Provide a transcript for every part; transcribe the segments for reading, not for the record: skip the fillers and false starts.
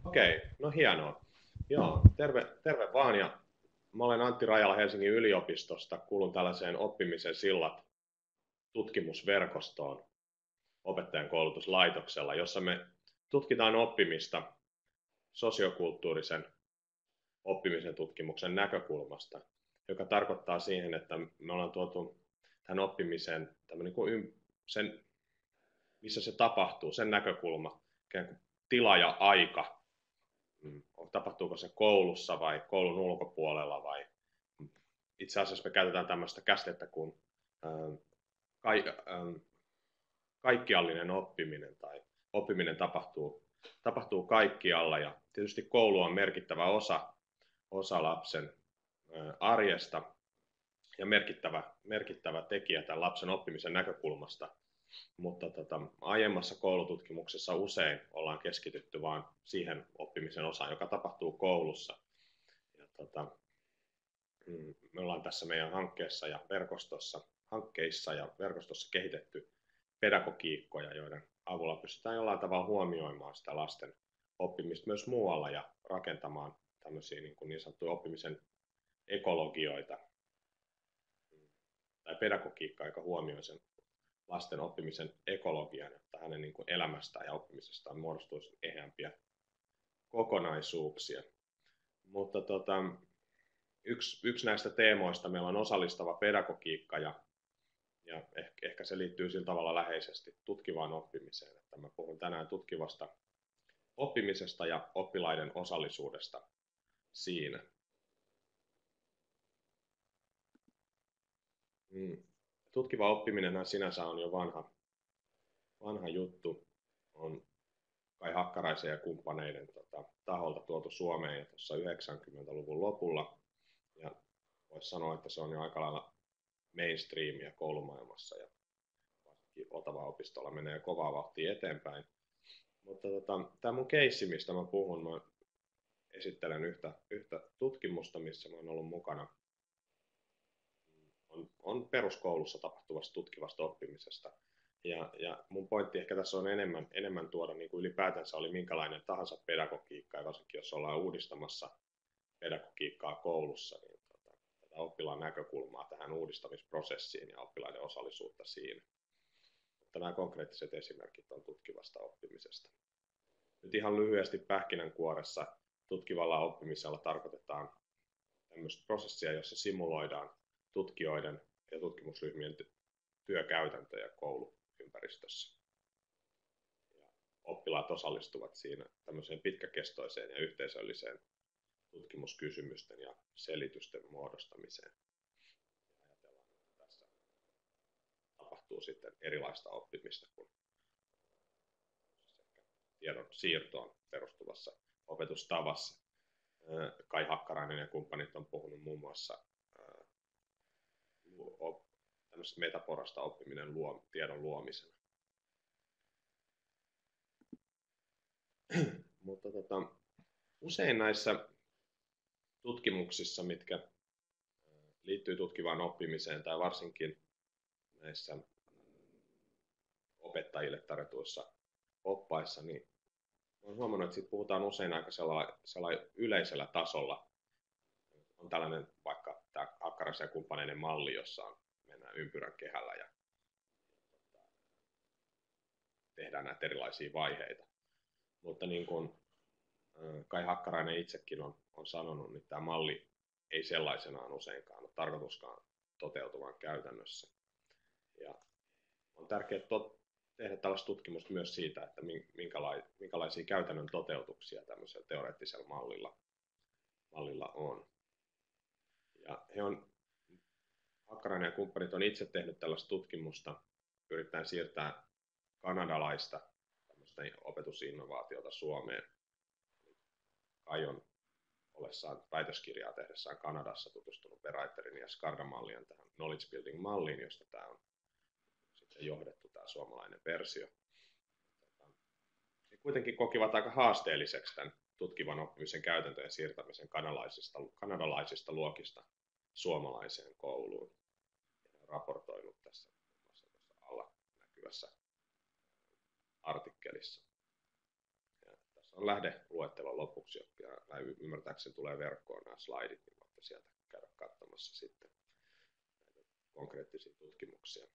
Okei, no hienoa. Joo, terve vaan. Ja mä olen Antti Rajala Helsingin yliopistosta. Kuulun tällaiseen oppimisen sillat tutkimusverkostoon opettajan koulutuslaitoksella, jossa me tutkitaan oppimista sosiokulttuurisen oppimisen tutkimuksen näkökulmasta, joka tarkoittaa siihen, että me ollaan tuotu tämän oppimisen niin kuin sen, missä se tapahtuu, sen näkökulma, ikään kuin tila ja aika. Tapahtuuko se koulussa vai koulun ulkopuolella vai itse asiassa me käytetään tämmöistä käsitettä kuin kaikkiallinen oppiminen tai oppiminen tapahtuu kaikkialla ja tietysti koulu on merkittävä osa lapsen arjesta ja merkittävä tekijä tämän lapsen oppimisen näkökulmasta, mutta aiemmassa koulututkimuksessa usein ollaan keskitytty vain siihen oppimisen osaan, joka tapahtuu koulussa. Ja me ollaan tässä meidän hankkeissa ja verkostossa kehitetty pedagogiikkoja, joiden avulla pystytään jollain tavalla huomioimaan sitä lasten oppimista myös muualla ja rakentamaan tämmöisiä niin sanottuja oppimisen ekologioita tai pedagogiikkaa, joka huomioi sen lasten oppimisen ekologian, jotta hänen niin kuin elämästään ja oppimisestaan muodostuisi eheämpiä kokonaisuuksia. Mutta yksi näistä teemoista meillä on osallistava pedagogiikka ja ehkä se liittyy sillä tavalla läheisesti tutkivaan oppimiseen, että mä puhun tänään tutkivasta oppimisesta ja oppilaiden osallisuudesta siinä. Tutkiva oppiminen sinänsä on jo vanha juttu, on Kai Hakkaraisen ja kumppaneiden taholta tuotu Suomeen jo tuossa 90-luvun lopulla, ja voisi sanoa, että se on jo aika lailla mainstreamia koulumaailmassa, ja varsinkin Otava-opistolla menee kovaa vauhtia eteenpäin. Mutta tämä mun keissi, mistä mä puhun, mä esittelen yhtä tutkimusta, missä mä oon ollut mukana, on peruskoulussa tapahtuvasta tutkivasta oppimisesta. Ja mun pointti ehkä tässä on enemmän tuoda niin kuin ylipäätänsä oli minkälainen tahansa pedagogiikka, ja varsinkin jos ollaan uudistamassa pedagogiikkaa koulussa, niin tätä oppilaan näkökulmaa tähän uudistamisprosessiin ja oppilaiden osallisuutta siinä. Mutta nämä konkreettiset esimerkit on tutkivasta oppimisesta. Nyt ihan lyhyesti pähkinänkuoressa tutkivalla oppimisella tarkoitetaan tämmöistä prosessia, jossa simuloidaan tutkijoiden ja tutkimusryhmien työkäytäntöjä kouluympäristössä. Ja oppilaat osallistuvat siinä tämmöiseen pitkäkestoiseen ja yhteisölliseen tutkimuskysymysten ja selitysten muodostamiseen. Ja ajatellaan, että tässä tapahtuu sitten erilaista oppimista kuin tiedon siirtoon perustuvassa opetustavassa. Kai Hakkarainen ja kumppanit on puhunut muun muassa tämmöistä metaporasta oppiminen tiedon luomisena. Mutta usein näissä tutkimuksissa, mitkä liittyy tutkivaan oppimiseen tai varsinkin näissä opettajille tarjotuissa oppaissa, niin olen huomannut, että siitä puhutaan usein aika sellainen yleisellä tasolla. On tällainen vaikka tämä Hakkaraisen ja kumppaneiden malli, jossa mennään ympyrän kehällä ja tehdään näitä erilaisia vaiheita. Mutta niin kuin Kai Hakkarainen itsekin on sanonut, niin tämä malli ei sellaisenaan useinkaan ole tarkoituskaan toteutuvan käytännössä. Ja on tärkeää tehdä tällaista tutkimusta myös siitä, että minkälaisia käytännön toteutuksia tämmöisellä teoreettisella mallilla on. Ja Hakkarainen ja kumppanit on itse tehnyt tällaista tutkimusta, yrittäen siirtää kanadalaista opetusinnovaatiota Suomeen. Kai on ollessaan väitöskirjaa tehdessään Kanadassa tutustunut Bereiterin ja Skarda-mallien tähän knowledge building malliin, josta tämä on sitten johdettu tämä suomalainen versio. He kuitenkin kokivat aika haasteelliseksi tämän tutkivan oppimisen käytäntöjen siirtämisen kanadalaisista luokista suomalaiseen kouluun. Ja on raportoinut tässä alla näkyvässä artikkelissa. Ja tässä on lähdeluettelo lopuksi, ja ymmärtääkseni tulee verkkoon nämä slaidit, niin voitte sieltä käydä katsomassa sitten konkreettisia tutkimuksia.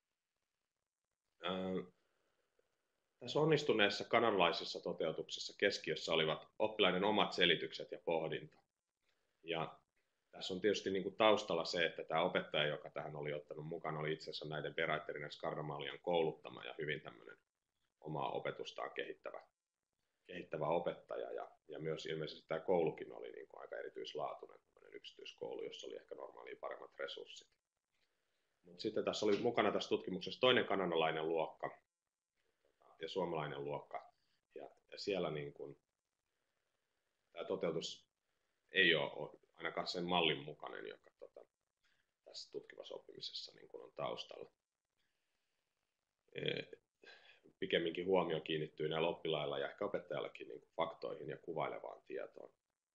Tässä onnistuneessa kanadalaisessa toteutuksessa keskiössä olivat oppilaiden omat selitykset ja pohdinta. Ja tässä on tietysti niin kuin taustalla se, että tämä opettaja, joka tähän oli ottanut mukaan, oli itse asiassa näiden Bereiterinen ja Skardamalian kouluttama ja hyvin tämmöinen omaa opetustaan kehittävä opettaja. Ja myös ilmeisesti tämä koulukin oli niin kuin aika erityislaatuinen, yksityiskoulu, jossa oli ehkä normaalia paremmat resurssit. Mutta sitten tässä oli mukana tässä tutkimuksessa toinen kanadalainen luokka ja suomalainen luokka. Ja siellä niin kuin, tämä toteutus ei ole ainakaan sen mallin mukainen, joka tässä tutkivassa oppimisessa niin kuin on taustalla. Pikemminkin huomio kiinnittyy näillä oppilailla ja ehkä opettajallakin niin kuin faktoihin ja kuvailevaan tietoon.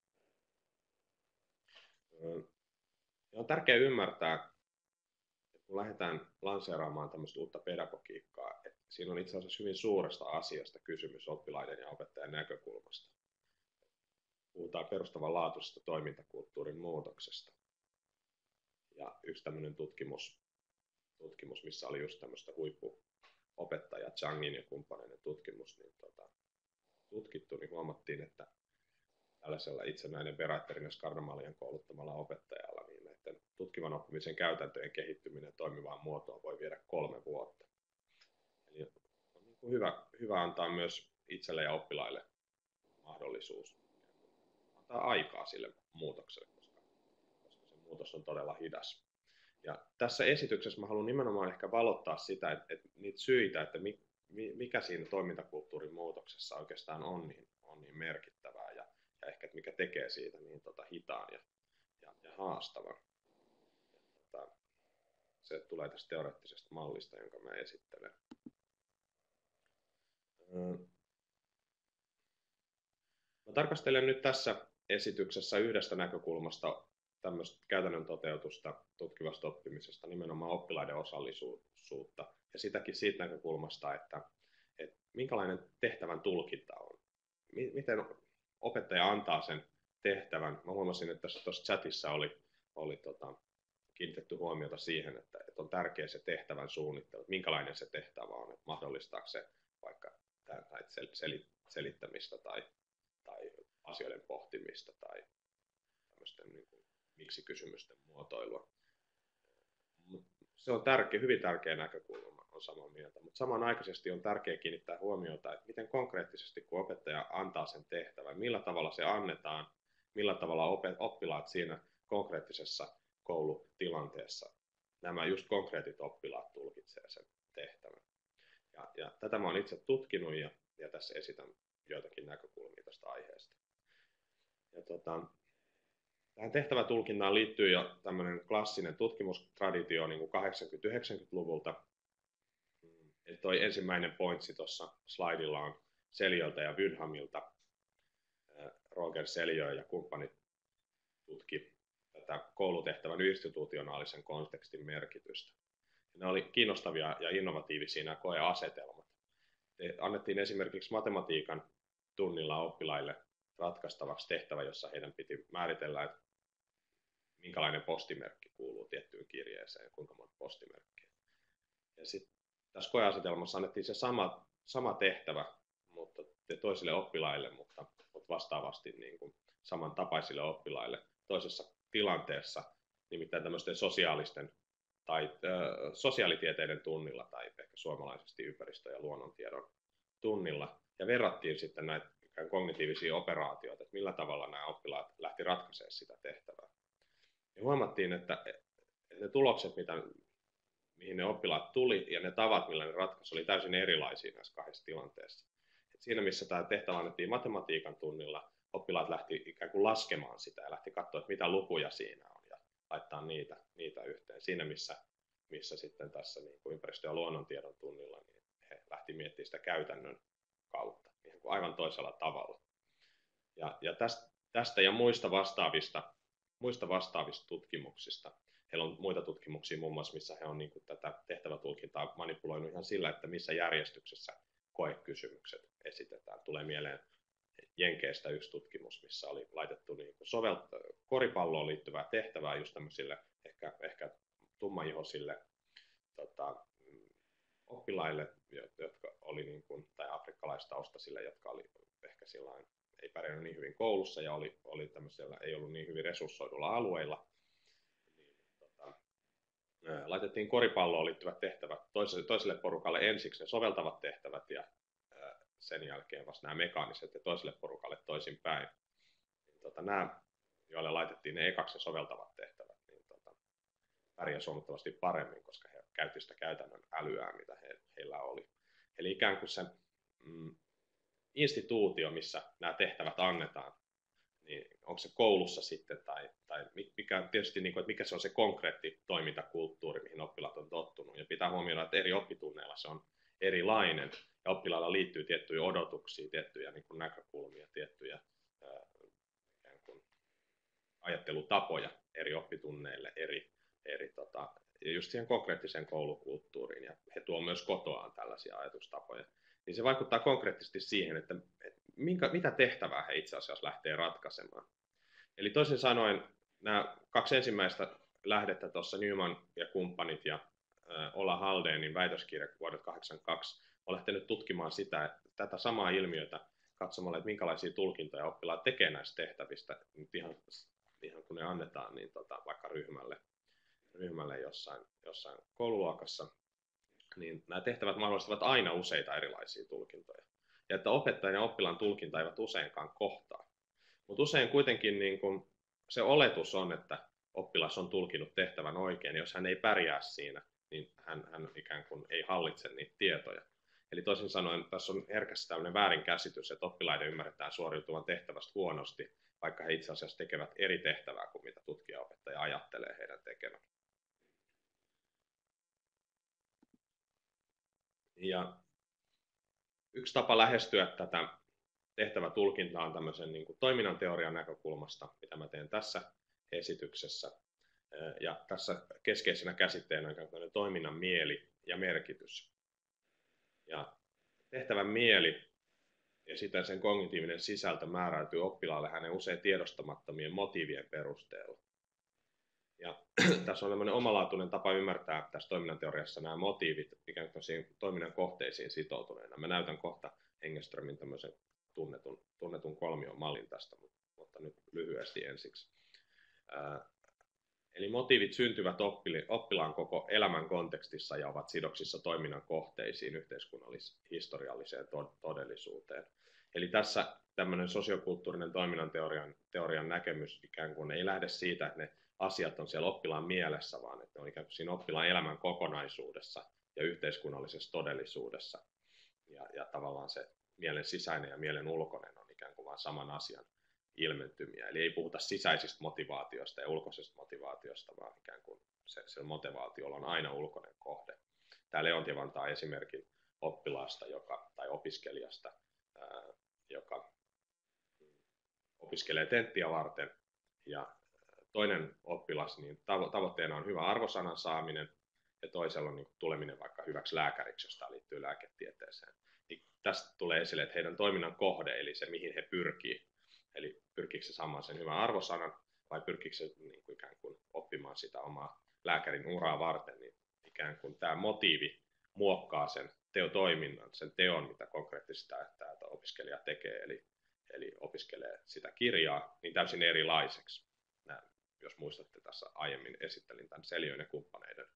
Ja on tärkeää ymmärtää, että kun lähdetään lanseeraamaan tämmöistä uutta pedagogiikkaa, että siinä on itse asiassa hyvin suuresta asiasta kysymys oppilaiden ja opettajan näkökulmasta. Puhutaan perustavanlaatuisesta toimintakulttuurin muutoksesta. Ja yksi tämmöinen tutkimus, missä oli just tämmöistä huippuopettaja Changin ja kumppaneiden tutkimus, niin tutkittu, niin huomattiin, että tällaisella itsenäinen Bereiterinen ja Skardamalian kouluttamalla opettajalla niin näiden tutkivan oppimisen käytäntöjen kehittyminen toimivaan muotoon voi viedä 3 vuotta. Eli on niin kuin hyvä antaa myös itselle ja oppilaille mahdollisuus antaa aikaa sille muutokselle, koska se muutos on todella hidas. Ja tässä esityksessä mä haluan nimenomaan ehkä valottaa sitä, että niitä syitä, että mikä siinä toimintakulttuurin muutoksessa oikeastaan on niin merkittävää ja ehkä mikä tekee siitä niin hitaan ja haastavan. Se tulee tästä teoreettisesta mallista, jonka mä esittelen. Mä tarkastelen nyt tässä esityksessä yhdestä näkökulmasta tämmöistä käytännön toteutusta tutkivasta oppimisesta, nimenomaan oppilaiden osallisuutta, ja sitäkin siitä näkökulmasta, että minkälainen tehtävän tulkinta on. Miten opettaja antaa sen tehtävän. Mä huomasin, että tuossa chatissa oli kiinnitetty huomiota siihen, että on tärkeä se tehtävän suunnittelu, että minkälainen se tehtävä on, että mahdollistaako se vaikka selittämistä tai asioiden pohtimista tai tämmöisten niin kuin miksi-kysymysten muotoilua. Se on hyvin tärkeä näkökulma, on samaa mieltä, mutta samanaikaisesti on tärkeää kiinnittää huomiota, että miten konkreettisesti, kun opettaja antaa sen tehtävän, millä tavalla se annetaan, millä tavalla oppilaat siinä konkreettisessa koulutilanteessa, nämä just konkreettit oppilaat tulkitsee sen tehtävän. Ja tätä mä oon itse tutkinut ja tässä esitän joitakin näkökulmia tästä aiheesta. Ja tähän tehtävätulkintaan liittyy jo tämmöinen klassinen tutkimustraditio niin kuin 80-90-luvulta. Eli toi ensimmäinen pointsi tuossa slaidilla on Seljöltä ja Wynhamilta. Roger Seljö ja kumppanit tutki tätä koulutehtävän institutionaalisen kontekstin merkitystä. Ja ne oli kiinnostavia ja innovatiivisia nämä koeasetelmat. Annettiin esimerkiksi matematiikan tunnilla oppilaille ratkaistavaksi tehtävä, jossa heidän piti määritellä, että minkälainen postimerkki kuuluu tiettyyn kirjeeseen, kuinka monta postimerkkiä. Ja sitten tässä koeasetelmassa annettiin se sama tehtävä, mutta toisille oppilaille, mutta vastaavasti niin kuin samantapaisille oppilaille toisessa tilanteessa, nimittäin tämmöisten sosiaalitieteiden tunnilla tai ehkä suomalaisesti ympäristö- ja luonnontiedon tunnilla. Ja verrattiin sitten näitä kognitiivisia operaatioita, että millä tavalla nämä oppilaat lähti ratkaisemaan sitä tehtävää. Ja huomattiin, että ne tulokset, mihin ne oppilaat tuli ja ne tavat, millä ne ratkaisi, oli täysin erilaisia näissä kahdessa tilanteessa. Et siinä, missä tämä tehtävä annettiin matematiikan tunnilla, oppilaat lähti ikään kuin laskemaan sitä ja lähti katsoa, että mitä lukuja siinä on ja laittaa niitä yhteen. Siinä, missä sitten tässä niin kuin ympäristö- ja luonnontiedon tunnilla, niin he lähti miettimään sitä käytännön kautta ihan kuin aivan toisella tavalla. Ja tästä ja muista vastaavista tutkimuksista. Heillä on muita tutkimuksia muun muassa, missä he on niin kuin tätä tehtävätulkintaa manipuloinut ihan sillä, että missä järjestyksessä koekysymykset esitetään. Tulee mieleen Jenkeistä yksi tutkimus, missä oli laitettu niin koripalloon liittyvää tehtävää just tämmöisille ehkä tummaihoisille oppilaille, jotka oli niin kuin, tai afrikkalaistaustaisille, jotka oli ehkä sillain, ei pärjännyt niin hyvin koulussa ja oli tämmöisellä, ei ollut niin hyvin resurssoidulla alueilla. Laitettiin koripalloon liittyvät tehtävät toiselle porukalle ensiksi ne soveltavat tehtävät ja sen jälkeen vasta nämä mekaaniset ja toiselle porukalle toisinpäin. Nämä, joille laitettiin ne ekaksi soveltavat tehtävät, niin pärjäsivät huomattavasti paremmin, koska he käyttivät sitä käytännön älyä, mitä heillä oli. Eli ikään kuin se instituutio, missä nämä tehtävät annetaan, niin onko se koulussa sitten, tai mikä, tietysti, niin kuin, että mikä se on se konkreetti toimintakulttuuri, mihin oppilaat on tottunut. Ja pitää huomioida, että eri oppitunneilla se on erilainen, ja oppilailla liittyy tiettyjä odotuksia, tiettyjä niin kuin näkökulmia, tiettyjä ikään kuin ajattelutapoja eri oppitunneille, ja just siihen konkreettiseen koulukulttuuriin, ja he tuovat myös kotoaan tällaisia ajatustapoja. Niin se vaikuttaa konkreettisesti siihen, että mitä tehtävää he itse asiassa lähtee ratkaisemaan. Eli toisin sanoen nämä kaksi ensimmäistä lähdettä tuossa Newman ja kumppanit ja Ola Haldenin väitöskirja vuodelta 1982 on lähtenyt tutkimaan tätä samaa ilmiötä katsomalla, että minkälaisia tulkintoja oppilaat tekee näistä tehtävistä ihan kun ne annetaan niin vaikka ryhmälle jossain koululuokassa, niin nämä tehtävät mahdollistavat aina useita erilaisia tulkintoja. Ja että opettajan ja oppilaan tulkinta eivät useinkaan kohtaa. Mutta usein kuitenkin niin kun se oletus on, että oppilas on tulkinut tehtävän oikein, ja jos hän ei pärjää siinä, niin hän ikään kuin ei hallitse niitä tietoja. Eli toisin sanoen tässä on herkästi tämmöinen väärinkäsitys, että oppilaiden ymmärretään suoriutuvan tehtävästä huonosti, vaikka he itse asiassa tekevät eri tehtävää kuin mitä tutkija-opettaja ajattelee heidän tekevän. Ja yksi tapa lähestyä tätä tehtävätulkintaa on tämmöisen niin kuin toiminnan teorian näkökulmasta, mitä mä teen tässä esityksessä. Ja tässä keskeisenä käsitteenä on toiminnan mieli ja merkitys. Ja tehtävän mieli ja sitä sen kognitiivinen sisältö määräytyy oppilaalle hänen usein tiedostamattomien motiivien perusteella. Ja tässä on tämmöinen omalaatuinen tapa ymmärtää tässä toiminnan teoriassa nämä motiivit ikään kuin toiminnan kohteisiin sitoutuneena. Mä näytän kohta Engelströmin tämmöisen tunnetun kolmion mallin tästä, mutta nyt lyhyesti ensiksi. Eli motiivit syntyvät oppilaan koko elämän kontekstissa ja ovat sidoksissa toiminnan kohteisiin, yhteiskunnallis-historialliseen todellisuuteen. Eli tässä tämmöinen sosiokulttuurinen toiminnan teorian näkemys ikään kuin ei lähde siitä, että ne asiat on siellä oppilaan mielessä, vaan että ne on ikään kuin siinä oppilaan elämän kokonaisuudessa ja yhteiskunnallisessa todellisuudessa. Ja tavallaan se mielen sisäinen ja mielen ulkoinen on ikään kuin vain saman asian ilmentymiä. Eli ei puhuta sisäisistä motivaatioista ja ulkoisesta motivaatiosta, vaan ikään kuin se motivaatiolla on aina ulkoinen kohde. Tämä Leontiev antaa esimerkin oppilaasta tai opiskelijasta, joka opiskelee tenttiä varten, ja toinen oppilas, niin tavoitteena on hyvä arvosanan saaminen, ja toisella on niin tuleminen vaikka hyväksi lääkäriksi, jos tämä liittyy lääketieteeseen. Niin tästä tulee esille, että heidän toiminnan kohde, eli se mihin he pyrkii, eli pyrkiikö se saamaan sen hyvän arvosanan, vai pyrkiikö se niin kuin ikään kuin oppimaan sitä omaa lääkärin uraa varten, niin ikään kuin tämä motiivi muokkaa sen teotoiminnan, sen teon, mitä konkreettisesti tämä opiskelija tekee, eli opiskelee sitä kirjaa, niin täysin erilaiseksi. Jos muistatte, tässä aiemmin esittelin tämän Seljöön ja kumppaneiden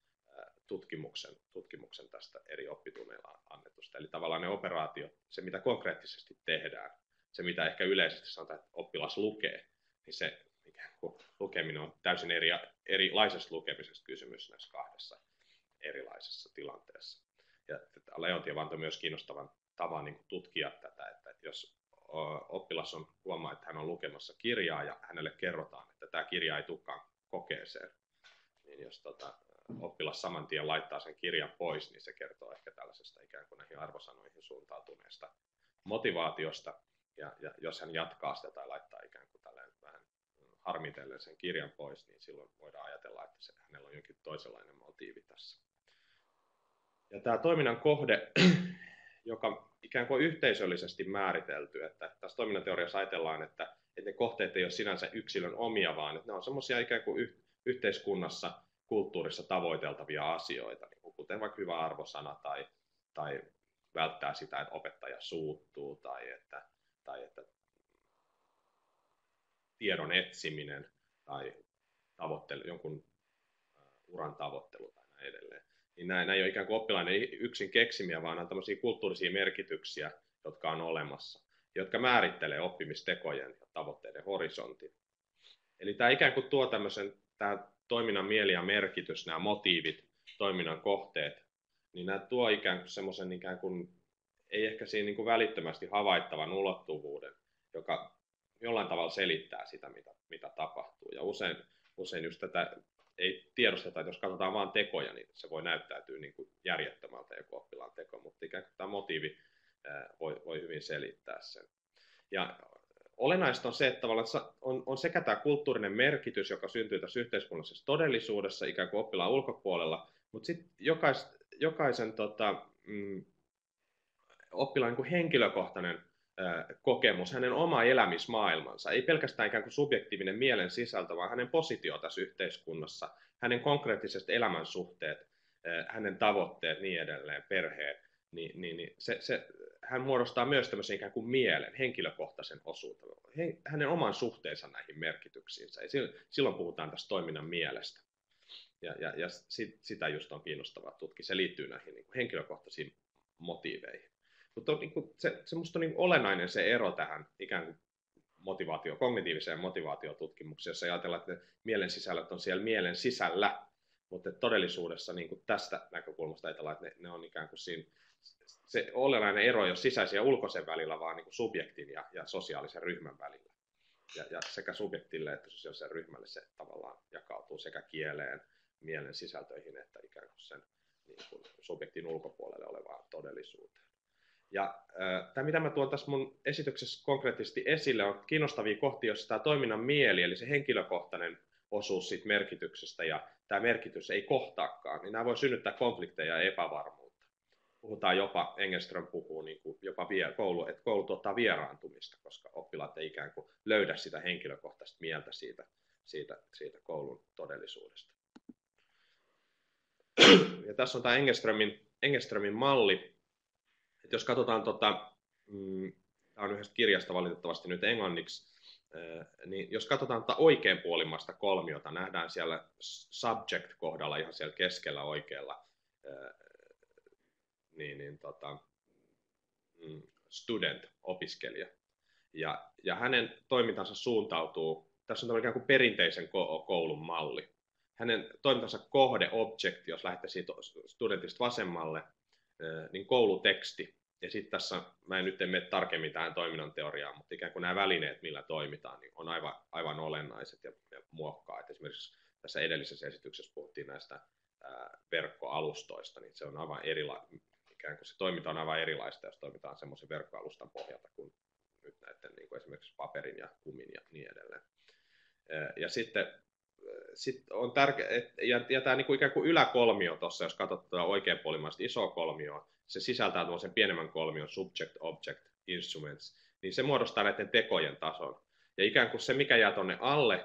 tutkimuksen tästä eri oppitunneilla annetusta. Eli tavallaan ne operaatiot, se mitä konkreettisesti tehdään, se mitä ehkä yleisesti sanotaan, että oppilas lukee, niin se ikään kuin lukeminen on täysin erilaisesta lukemisesta kysymys näissä kahdessa erilaisessa tilanteessa. Ja Leontiev antoi myös kiinnostavan tavan niin kuin tutkia tätä, että jos oppilas huomaa, että hän on lukemassa kirjaa ja hänelle kerrotaan, että tämä kirja ei tulekaan kokeeseen, niin jos oppilas saman tien laittaa sen kirjan pois, niin se kertoo ehkä tällaisesta ikään kuin näihin arvosanoihin suuntautuneesta motivaatiosta. Ja jos hän jatkaa sitä tai laittaa ikään kuin vähän harmitellen sen kirjan pois, niin silloin voidaan ajatella, että hänellä on jonkin toisenlainen motiivi tässä. Ja tämä toiminnan kohde joka ikään kuin yhteisöllisesti määritelty, että tässä toimintateoriassa ajatellaan, että ne kohteet ei ole sinänsä yksilön omia, vaan että ne on semmoisia ikään kuin yhteiskunnassa, kulttuurissa tavoiteltavia asioita, niin kuten vaikka hyvä arvosana tai välttää sitä, että opettaja suuttuu tai että tiedon etsiminen tai jonkun uran tavoittelu tai näin edelleen. Niin nämä ei ole ikään kuin oppilainen yksin keksimiä, vaan nämä on tämmöisiä kulttuurisia merkityksiä, jotka on olemassa, jotka määrittelee oppimistekojen ja tavoitteiden horisontin. Eli tämä ikään kuin tuo tämä toiminnan mieli ja merkitys, nämä motiivit, toiminnan kohteet, niin nämä tuo ikään kuin semmoisen ikään kuin, ei ehkä siinä niin kuin välittömästi havaittavan ulottuvuuden, joka jollain tavalla selittää sitä, mitä tapahtuu. Ja usein just tätä ei tiedosteta, että jos katsotaan vain tekoja, niin se voi näyttäytyä niin kuin järjettömältä joku oppilaan teko, mutta ikään kuin tämä motiivi voi hyvin selittää sen. Ja olennaista on se, että on sekä tämä kulttuurinen merkitys, joka syntyy tässä yhteiskunnallisessa todellisuudessa ikään kuin oppilaan ulkopuolella, mutta sitten jokaisen oppilaan niin kuin henkilökohtainen kokemus, hänen oma elämismaailmansa, ei pelkästään ikään kuin subjektiivinen mielen sisältö, vaan hänen positio tässä yhteiskunnassa, hänen konkreettiset elämänsuhteet, hänen tavoitteet, niin edelleen, perheet, niin hän muodostaa myös tämmöisen ikään kuin mielen, henkilökohtaisen osuuden, hänen oman suhteensa näihin merkityksiinsä. Ja silloin puhutaan tästä toiminnan mielestä. Ja sitä just on kiinnostavaa tutkia. Se liittyy näihin niin kuin henkilökohtaisiin motiiveihin. Mutta se musta on niin olennainen se ero tähän ikään kuin kognitiiviseen motivaatiotutkimukseen, jossa ajatellaan, että mielen sisällöt on siellä mielen sisällä, mutta todellisuudessa niin kuin tästä näkökulmasta ajatellaan, että ne on ikään kuin siinä, se olennainen ero ei ole sisäisen ja ulkoisen välillä, vaan niin kuin subjektin ja sosiaalisen ryhmän välillä. Ja sekä subjektille että sosiaalisen ryhmälle se tavallaan jakautuu sekä kieleen, mielen sisältöihin, että ikään kuin sen niin kuin subjektin ulkopuolelle olevaan todellisuuteen. Ja tämä, mitä mä tuon tässä mun esityksessä konkreettisesti esille, on kiinnostavia kohtia, joissa tämä toiminnan mieli, eli se henkilökohtainen osuus siitä merkityksestä, ja tämä merkitys ei kohtaakaan, niin nämä voi synnyttää konflikteja ja epävarmuutta. Puhutaan jopa, Engelström puhuu, niin kuin jopa että koulu tuottaa vieraantumista, koska oppilaat ei ikään kuin löydä sitä henkilökohtaista mieltä siitä koulun todellisuudesta. Ja tässä on tämä Engelströmin malli. Et jos katsotaan, tämä on yhdestä kirjasta valitettavasti nyt englanniksi, niin jos katsotaan tätä oikeanpuolimaista kolmiota, nähdään siellä subject-kohdalla ihan siellä keskellä oikealla student, opiskelija. Ja hänen toimintansa suuntautuu, tässä on tämmöinen ikään kuin perinteisen koulun malli. Hänen toimintansa kohde, object, jos lähdette siitä studentista vasemmalle, niin kouluteksti. Ja sitten tässä, mä en nyt mene tarkemmin tähän toiminnan teoriaan, mutta ikään kuin nämä välineet, millä toimitaan, niin on aivan olennaiset ja muokkaa. Et esimerkiksi tässä edellisessä esityksessä puhuttiin näistä verkkoalustoista, niin se on aivan ikään kuin se toiminta on aivan erilaista, jos toimitaan semmoisen verkkoalustan pohjalta kuin nyt näiden niin kuin esimerkiksi paperin ja kumin ja niin edelleen. Ja sitten on tärkeää, ja tämä niin kuin ikään kuin yläkolmio tuossa, jos katsotaan oikeanpuolimaista isoa kolmioa, se sisältää tuollaisen pienemmän kolmion subject, object, instruments, niin se muodostaa näiden tekojen tason. Ja ikään kuin se, mikä jää tuonne alle,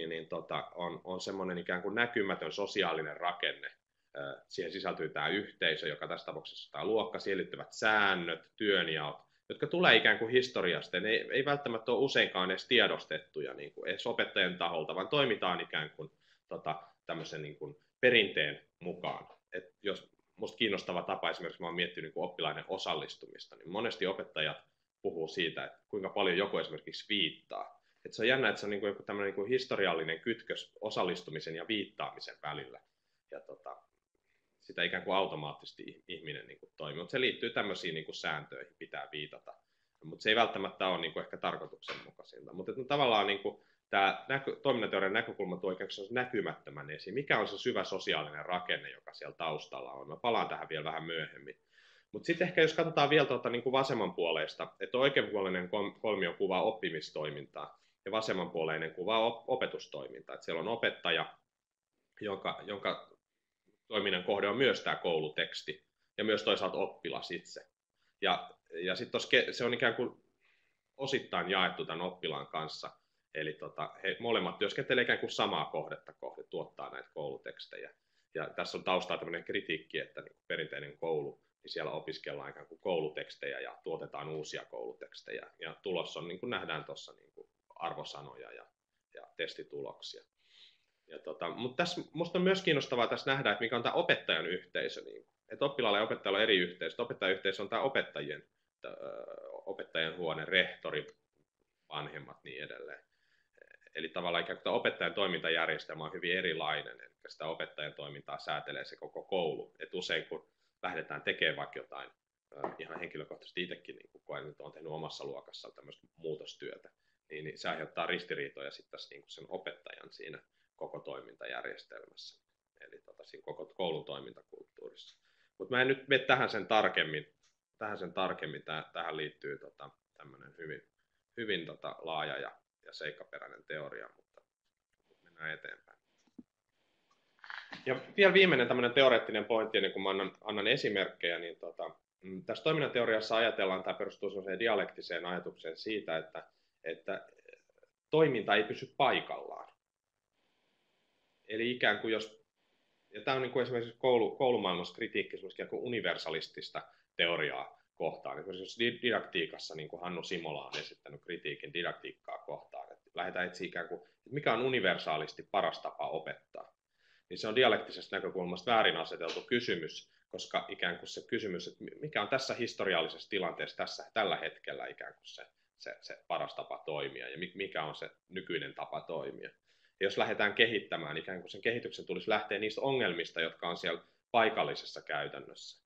on semmoinen ikään kuin näkymätön sosiaalinen rakenne. Siihen sisältyy tämä yhteisö, joka tässä tapauksessa tämä luokka, siihen liittyvät säännöt, työnjaot, jotka tulee ikään kuin historiasta. Ne ei välttämättä ole useinkaan edes tiedostettuja niin kuin edes opettajan taholta, vaan toimitaan ikään kuin tämmöisen niin kuin perinteen mukaan. Et jos musta kiinnostava tapa, esimerkiksi mä oon miettinyt niin kuin oppilaiden osallistumista, niin monesti opettajat puhuu siitä, että kuinka paljon joku esimerkiksi viittaa. Et se on jännä, että se on niin kuin joku tämmöinen niin kuin historiallinen kytkös osallistumisen ja viittaamisen välillä. Ja sitä ikään kuin automaattisesti ihminen niin kuin toimii, mutta se liittyy tämmöisiin niin kuin sääntöihin, pitää viitata. Mutta se ei välttämättä ole niin kuin ehkä tarkoituksenmukaisinta. Mutta tavallaan niin kuin tämä toimintateorian näkökulma tuo ikään kuin näkymättömän esiin. Mikä on se syvä sosiaalinen rakenne, joka siellä taustalla on? Mä palaan tähän vielä vähän myöhemmin. Mutta sitten ehkä jos katsotaan vielä niin kuin vasemmanpuoleista, että oikeanpuoleinen kolmio kuvaa oppimistoimintaa ja vasemmanpuoleinen kuvaa opetustoimintaa. Että siellä on opettaja, jonka toiminnan kohde on myös tämä kouluteksti ja myös toisaalta oppilas itse. Ja sitten se on ikään kuin osittain jaettu tämän oppilaan kanssa. Eli he molemmat työskentelevät ikään kuin samaa kohdetta kohde, tuottaa näitä koulutekstejä. Ja tässä on taustalla tämmöinen kritiikki, että niin perinteinen koulu, niin siellä opiskellaan ikään kuin koulutekstejä ja tuotetaan uusia koulutekstejä. Ja tulos on, niin kuin nähdään tuossa, niin kuin arvosanoja ja testituloksia. Mutta tässä minusta on myös kiinnostavaa tässä nähdä, että mikä on tämä opettajan yhteisö. Niin, että oppilailla ja opettajalla on eri yhteisö. Opettajayhteisö on tämä opettajien huone, rehtori, vanhemmat niin edelleen. Eli tavallaan ikään kuin opettajan toimintajärjestelmä on hyvin erilainen, eli sitä opettajan toimintaa säätelee se koko koulu. Et usein kun lähdetään tekemään vaikka jotain, ihan henkilökohtaisesti itsekin, niin kun olen tehnyt omassa luokassa tämmöistä muutostyötä, niin se aiheuttaa ristiriitoja sitten niin sen opettajan siinä koko toimintajärjestelmässä, eli siinä koko koulun toimintakulttuurissa. Mutta mä en nyt mene tähän sen tarkemmin. Tähän liittyy tämmöinen hyvin laaja ja seikkaperäinen teoria, mutta mennään eteenpäin. Ja vielä viimeinen tämmöinen teoreettinen pointti, ennen kuin mä annan esimerkkejä, niin tässä toiminnanteoriassa ajatellaan, tämä perustuu sellaiseen dialektiseen ajatukseen siitä, että toiminta ei pysy paikallaan. Eli ikään kuin ja tämä on niin kuin esimerkiksi koulumaailmassa kritiikki ikään kuin universalistista teoriaa kohtaan. Esimerkiksi didaktiikassa, niin kuin Hannu Simola on esittänyt kritiikin didaktiikkaa kohtaan, että lähdetään etsiä ikään kuin, että mikä on universaalisti paras tapa opettaa. Niin se on dialektisesta näkökulmasta väärin aseteltu kysymys, koska ikään kuin se kysymys, että mikä on tässä historiallisessa tilanteessa tällä hetkellä ikään kuin se paras tapa toimia ja mikä on se nykyinen tapa toimia. Ja jos lähdetään kehittämään, ikään kuin sen kehityksen tulisi lähteä niistä ongelmista, jotka on siellä paikallisessa käytännössä.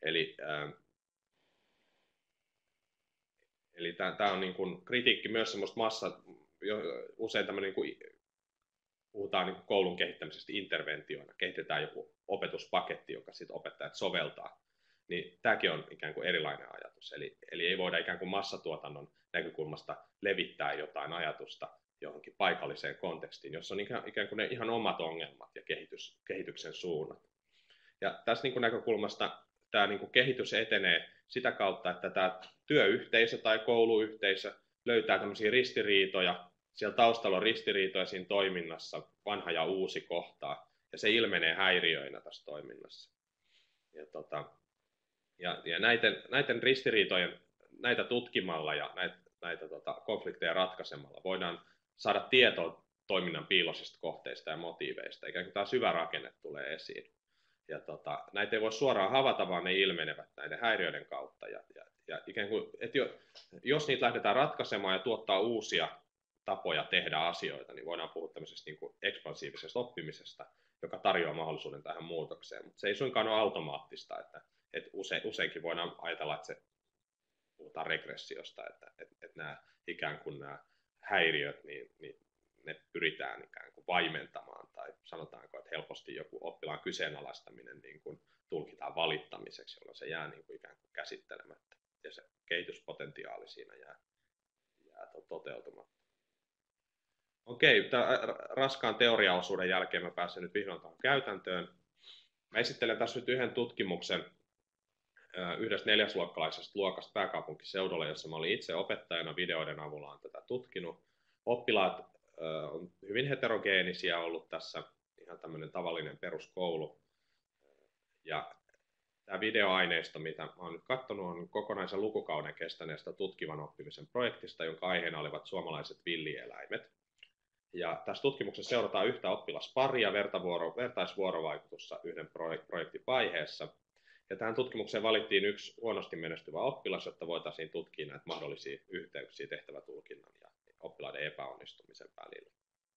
Eli tämä on niin kuin kritiikki myös semmoista usein tämmöinen, niin kuin, puhutaan niin kuin koulun kehittämisestä interventioina, kehitetään joku opetuspaketti, joka sitten opettajat soveltaa, niin tämäkin on ikään kuin erilainen ajatus. Eli ei voida ikään kuin massatuotannon näkökulmasta levittää jotain ajatusta johonkin paikalliseen kontekstiin, jossa on ikään kuin ne ihan omat ongelmat ja kehityksen suunnat. Ja tässä niin kuin näkökulmasta tämä niin kuin kehitys etenee sitä kautta, että tämä työyhteisö tai kouluyhteisö löytää tämmöisiä ristiriitoja. Siellä taustalla on ristiriitoja siinä toiminnassa, vanha ja uusi kohtaa, ja se ilmenee häiriöinä tässä toiminnassa. Ja näiden ristiriitojen, näitä tutkimalla ja näitä konflikteja ratkaisemalla voidaan saada tietoa toiminnan piiloisista kohteista ja motiiveista, ikään kuin tämä syvä rakenne tulee esiin. Ja näitä ei voi suoraan havaita, vaan ne ilmenevät näiden häiriöiden kautta. Ja ikään kuin, että jos niitä lähdetään ratkaisemaan ja tuottaa uusia tapoja tehdä asioita, niin voidaan puhua tämmöisestä niin kuin ekspansiivisesta oppimisesta, joka tarjoaa mahdollisuuden tähän muutokseen. Mutta se ei suinkaan ole automaattista, että useinkin voidaan ajatella, että puhutaan regressiosta, että nämä ikään kuin nämä häiriöt, niin ne pyritään ikään kuin vaimentamaan, tai sanotaanko, että helposti joku oppilaan kyseenalaistaminen niin kuin tulkitaan valittamiseksi, jolloin se jää niin kuin ikään kuin käsittelemättä, ja se kehityspotentiaali siinä jää toteutumatta. Okei, tämän raskaan teoriaosuuden jälkeen mä pääsen nyt vihdoin tähän käytäntöön. Mä esittelen tässä nyt yhden tutkimuksen yhdestä neljäsluokkalaisesta luokasta pääkaupunkiseudulla, jossa mä olin itse opettajana, videoiden avulla on tätä tutkinut. Oppilaat on hyvin heterogeenisiä ollut tässä, ihan tämmöinen tavallinen peruskoulu. Ja tämä videoaineisto, mitä mä oon nyt katsonut, on kokonaisen lukukauden kestäneestä tutkivan oppimisen projektista, jonka aiheena olivat suomalaiset villieläimet. Ja tässä tutkimuksessa seurataan yhtä oppilasparia vertaisvuorovaikutussa yhden projektin vaiheessa. Ja tähän tutkimukseen valittiin yksi huonosti menestyvä oppilas, jotta voitaisiin tutkia näitä mahdollisia yhteyksiä tehtävätulkinnan ja oppilaiden epäonnistumisen välillä.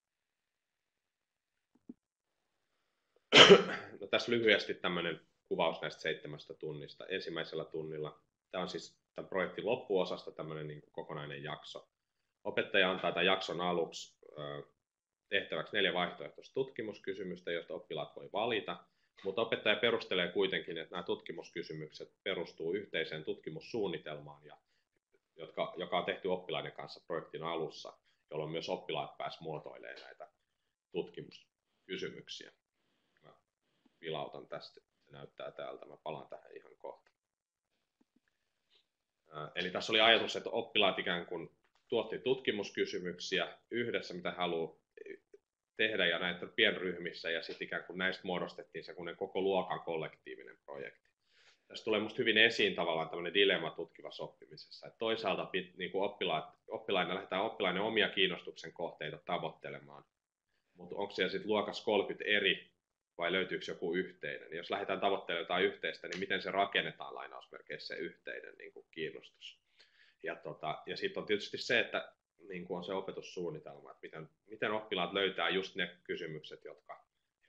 No, tässä lyhyesti tämmöinen kuvaus näistä 7 tunnista. Ensimmäisellä tunnilla, tämä on siis tämän projektin loppuosasta tämmöinen niin kuin kokonainen jakso. Opettaja antaa tämän jakson aluksi tehtäväksi 4 vaihtoehtoista tutkimuskysymystä, joista oppilaat voi valita. Mutta opettaja perustelee kuitenkin, että nämä tutkimuskysymykset perustuu yhteiseen tutkimussuunnitelmaan, joka on tehty oppilaiden kanssa projektin alussa, jolloin myös oppilaat pääsivät muotoilemaan näitä tutkimuskysymyksiä. Mä vilautan tästä, se näyttää täältä, mä palaan tähän ihan kohta. Eli tässä oli ajatus, että oppilaat ikään kuin tuotti tutkimuskysymyksiä yhdessä, mitä haluaa tehdä ja näitä pienryhmissä, ja sitten ikään kuin näistä muodostettiin se koko luokan kollektiivinen projekti. Tässä tulee minusta hyvin esiin tavallaan tämmöinen dilemma tutkivassa oppimisessa, että toisaalta niin kuin lähdetään oppilaiden omia kiinnostuksen kohteita tavoittelemaan, mutta onko siellä sitten luokassa 30 eri vai löytyykö joku yhteinen? Jos lähdetään tavoittelemaan jotain yhteistä, niin miten se rakennetaan lainausmerkeissä se yhteinen niin kuin kiinnostus? Ja sitten on tietysti se, että niin kuin on se opetussuunnitelma, että miten oppilaat löytää just ne kysymykset, jotka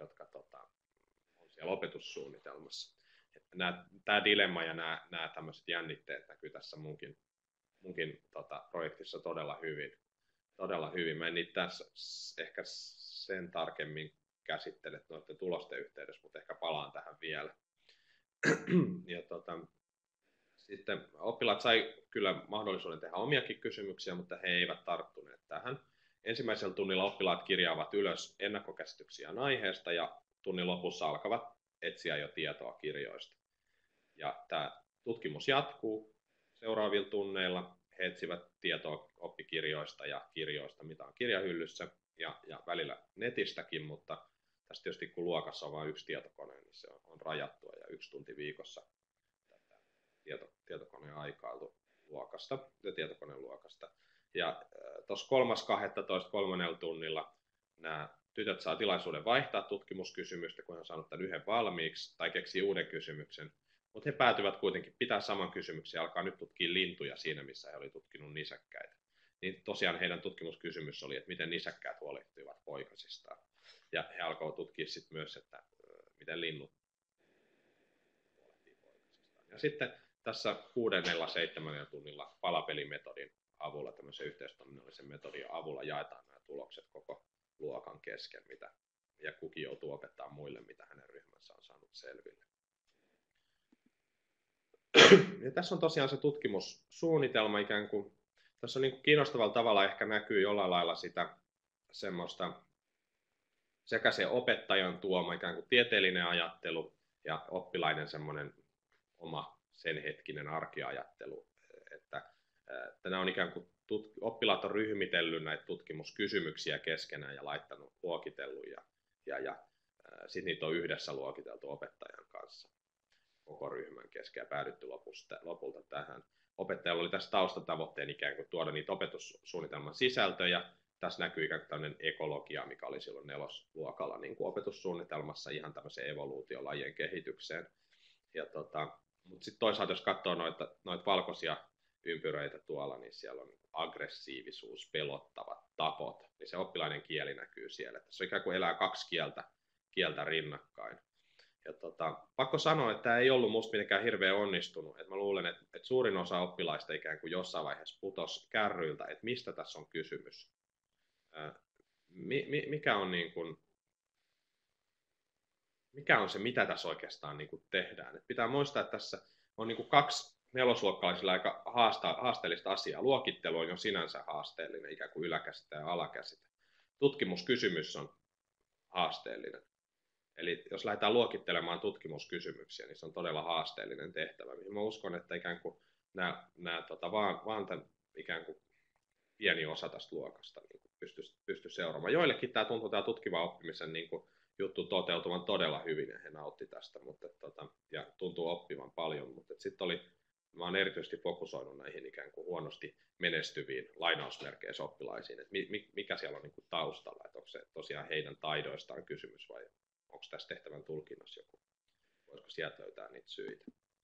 on siellä opetussuunnitelmassa. Tämä dilemma ja nämä tämmöiset jännitteet näkyy tässä munkin projektissa todella hyvin. Mä en niitä tässä ehkä sen tarkemmin käsittele noiden tulosten yhteydessä, mutta ehkä palaan tähän vielä. Ja sitten oppilaat sai kyllä mahdollisuuden tehdä omiakin kysymyksiä, mutta he eivät tarttuneet tähän. Ensimmäisellä tunnilla oppilaat kirjaavat ylös ennakkokäsityksiä aiheesta ja tunnin lopussa alkavat etsiä jo tietoa kirjoista. Ja tämä tutkimus jatkuu seuraavilla tunneilla. He etsivät tietoa oppikirjoista ja kirjoista, mitä on kirjahyllyssä ja välillä netistäkin, mutta tässä tietysti kun luokassa on vain yksi tietokone, niin se on rajattua ja 1 tunti viikossa tietokoneen aikailu luokasta ja tietokoneen luokasta. Ja tuossa 3.12. 3. tunnilla nämä tytöt saa tilaisuuden vaihtaa tutkimuskysymystä, kun he on saanut tämän yhden valmiiksi, tai keksii uuden kysymyksen. Mutta he päätyvät kuitenkin pitää saman kysymyksen ja alkaa nyt tutkia lintuja siinä, missä he olivat tutkinut nisäkkäitä. Niin tosiaan heidän tutkimuskysymys oli, että miten nisäkkäät huolehtivat poikasistaan. Ja he alkoivat tutkia sitten myös, että miten linnut huolehtii poikasistaan. Ja sitten tässä 6.–7. tunnilla palapelimetodin avulla, tämmöisen yhteistoiminnallisen metodin avulla jaetaan nämä tulokset koko luokan kesken, ja kukin joutuu opettamaan muille, mitä hänen ryhmänsä on saanut selville. Ja tässä on tosiaan se tutkimussuunnitelma ikään kuin. Tässä on niin kuin kiinnostavalla tavalla ehkä näkyy jollain lailla sitä semmoista sekä se opettajan tuoma ikään kuin tieteellinen ajattelu ja oppilaiden semmoinen oma sen hetkinen arkiajattelu, että nämä on ikään kuin oppilaat on ryhmitellyt näitä tutkimuskysymyksiä keskenään ja laittanut luokitellut ja sitten niitä on yhdessä luokiteltu opettajan kanssa koko ryhmän kesken ja päädytty lopulta tähän. Opettajalla oli tässä taustatavoitteen ikään kuin tuoda niitä opetussuunnitelman sisältöjä. Tässä näkyy ikään kuin tämmöinen ekologia, mikä oli silloin 4. luokalla niin kuin opetussuunnitelmassa ihan tämmöiseen evoluutiolajien kehitykseen. Mutta sitten toisaalta, jos katsoo noita valkoisia ympyröitä tuolla, niin siellä on aggressiivisuus, pelottavat tapot, niin se oppilainen kieli näkyy siellä. Se ikään kuin elää 2 kieltä rinnakkain. Ja pakko sanoa, että tämä ei ollut musta mitenkään hirveän onnistunut. Mä luulen, että suurin osa oppilaista ikään kuin jossain vaiheessa putosi kärryiltä, että mistä tässä on kysymys. Mikä on se, mitä tässä oikeastaan niin kuin tehdään. Et pitää muistaa, että tässä on niin kuin 2 nelosluokkalaisilla aika haasteellista asiaa. Luokittelu on jo sinänsä haasteellinen, ikään kuin yläkäsite ja alakäsite. Tutkimuskysymys on haasteellinen. Eli jos lähdetään luokittelemaan tutkimuskysymyksiä, niin se on todella haasteellinen tehtävä. Mä uskon, että ikään kuin vaan tämän ikään kuin pieni osa tästä luokasta niin pysty seuraamaan. Joillekin tämä tuntuu tämä tutkiva oppimisen niin kuin juttu toteutuvan todella hyvin ja he nautti tästä ja tuntuu oppivan paljon, mutta sitten mä olen erityisesti fokusoinut näihin ikään kuin huonosti menestyviin lainausmerkeissä oppilaisiin, että mikä siellä on niin kuin taustalla, että onko se tosiaan heidän taidoistaan kysymys vai onko tässä tehtävän tulkinnassa joku, voisiko sieltä löytää niitä syitä.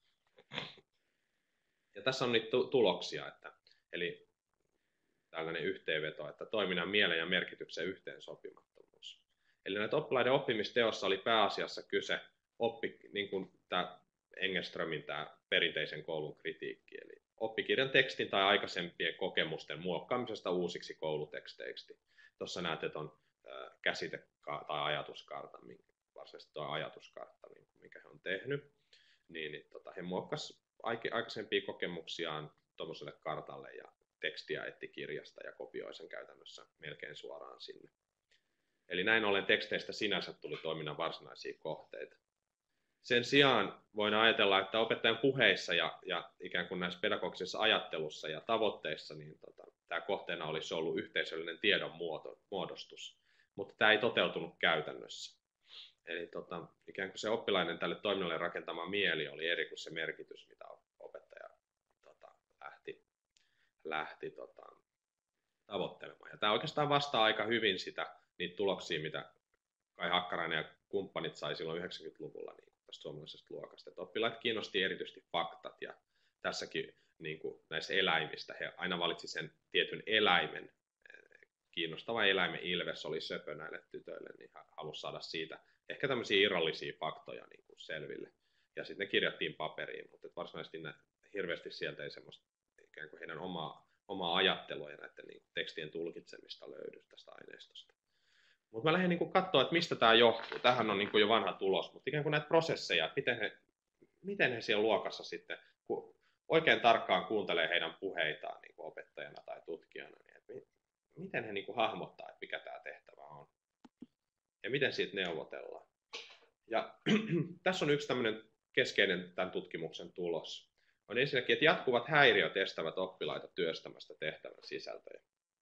Ja tässä on niitä tuloksia, eli tällainen yhteenveto, että toiminnan mielen ja merkityksen yhteensopimattomuus. Eli näitä oppilaiden oppimisteossa oli pääasiassa kyse niin kuin tämä Engelströmin tämä perinteisen koulun kritiikki, eli oppikirjan tekstin tai aikaisempien kokemusten muokkaamisesta uusiksi kouluteksteiksi. Tuossa näet, että on käsite- tai ajatuskartta, varsinaisesti tuo ajatuskartta, minkä he on tehnyt, niin he muokkasivat aikaisempia kokemuksiaan tuollaiselle kartalle ja tekstiä etti kirjasta ja kopioi sen käytännössä melkein suoraan sinne. Eli näin ollen teksteistä sinänsä tuli toiminnan varsinaisia kohteita. sen sijaan voin ajatella, että opettajan puheissa ja ikään kuin näissä pedagogisessa ajattelussa ja tavoitteissa, niin tämä kohteena olisi ollut yhteisöllinen tiedon muodostus, mutta tämä ei toteutunut käytännössä. Eli ikään kuin se oppilaiden tälle toiminnalle rakentama mieli oli eri kuin se merkitys, mitä opettaja lähti tavoittelemaan. Ja tämä oikeastaan vastaa aika hyvin niitä tuloksia, mitä Kai Hakkarainen ja kumppanit sai silloin 90-luvulla niin tästä suomalaisesta luokasta. Että oppilaat kiinnosti erityisesti faktat, ja tässäkin niin kuin näissä eläimistä he aina valitsi sen tietyn eläimen. Kiinnostava eläimen ilves oli söpö näille tytöille, niin halusi saada siitä ehkä tämmöisiä irrallisia faktoja niin kuin selville. Ja sitten ne kirjattiin paperiin, mutta varsinaisesti hirveästi sieltä ei semmoista ikään kuin heidän omaa ajattelua ja näiden niin kuin tekstien tulkitsemista löydy tästä aineistosta. Mutta mä lähdin niin katsoa, että mistä tämä johtuu. Tämähän on niin kuin jo vanha tulos, mutta ikään kuin näitä prosesseja, että miten he siellä luokassa sitten, kun oikein tarkkaan kuuntelee heidän puheitaan niin kuin opettajana tai tutkijana, niin että miten he niin kuin hahmottaa, että mikä tämä tehtävä on ja miten siitä neuvotellaan. Ja tässä on yksi tämmöinen keskeinen tämän tutkimuksen tulos. On ensinnäkin, että jatkuvat häiriöt estävät oppilaita työstämästä tehtävän sisältöjä.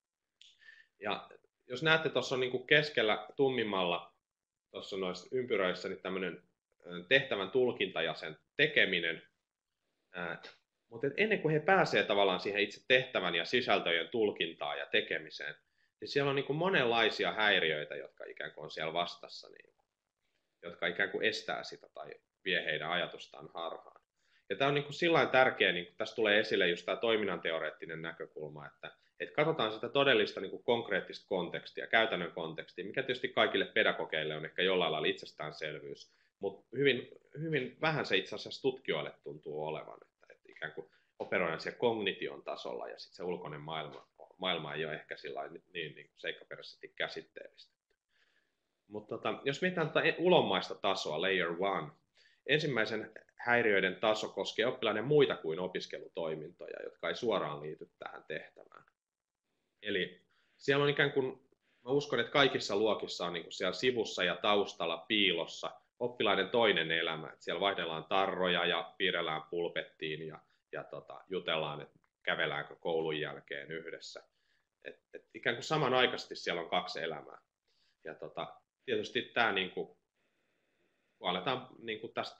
Ja jos näette, tuossa on niin kuin keskellä tummimmalla, tuossa noissa ympyröissä, niin tämmöinen tehtävän tulkinta ja sen tekeminen. Mutta ennen kuin he pääsevät tavallaan siihen itse tehtävän ja sisältöjen tulkintaan ja tekemiseen, niin siellä on niin kuin monenlaisia häiriöitä, jotka ikään kuin on siellä vastassa, niin, jotka ikään kuin estää sitä tai vie heidän ajatustaan harhaan. Ja tämä on niin kuin sillain tärkeä, niin kuin tässä tulee esille just tämä toiminnan teoreettinen näkökulma, että katsotaan sitä todellista niin kuin konkreettista kontekstia, käytännön kontekstia, mikä tietysti kaikille pedagogeille on ehkä jollain lailla itsestäänselvyys, mutta hyvin, hyvin vähän se itse asiassa tutkijoille tuntuu olevan, että ikään kuin operoidaan siellä kognition tasolla ja sitten se ulkoinen maailma ei ole ehkä niin seikkaperäisesti käsitteellistä. Mutta jos mietitään tätä ulommaista tasoa, layer 1, ensimmäisen häiriöiden taso koskee oppilaiden muita kuin opiskelutoimintoja, jotka ei suoraan liity tähän tehtävään. Eli siellä on ikään kuin, mä uskon, että kaikissa luokissa on niin kuin siellä sivussa ja taustalla piilossa oppilaiden toinen elämä. Että siellä vaihdellaan tarroja ja piirrellään pulpettiin ja jutellaan, että käveläänkö koulun jälkeen yhdessä. Et ikään kuin samanaikaisesti siellä on kaksi elämää. Ja tietysti tämä, niin kuin, kun aletaan niin kuin tästä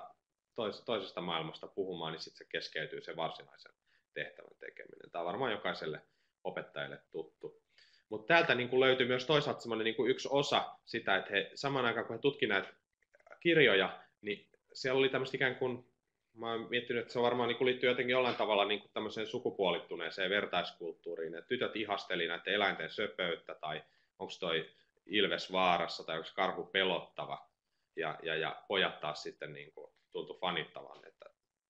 toisesta maailmasta puhumaan, niin sitten se keskeytyy se varsinaisen tehtävän tekeminen. Tämä on varmaan jokaiselle opettajalle tuttu. Mutta täältä niin kuin löytyy myös toisaalta semmoinen niin kuin yksi osa sitä, että he samaan aikaan kun he tutkivat näitä kirjoja, niin siellä oli tämmöistä ikään kuin, mä oon miettinyt, että se varmaan niin kuin liittyy jotenkin jollain tavalla niin kuin tämmöiseen sukupuolittuneeseen vertaiskulttuuriin, että tytöt ihasteli näiden eläinten söpöyttä, tai onko toi ilves vaarassa, tai onko karhu pelottava, ja pojat taas sitten niin kuin tuntui fanittavan, että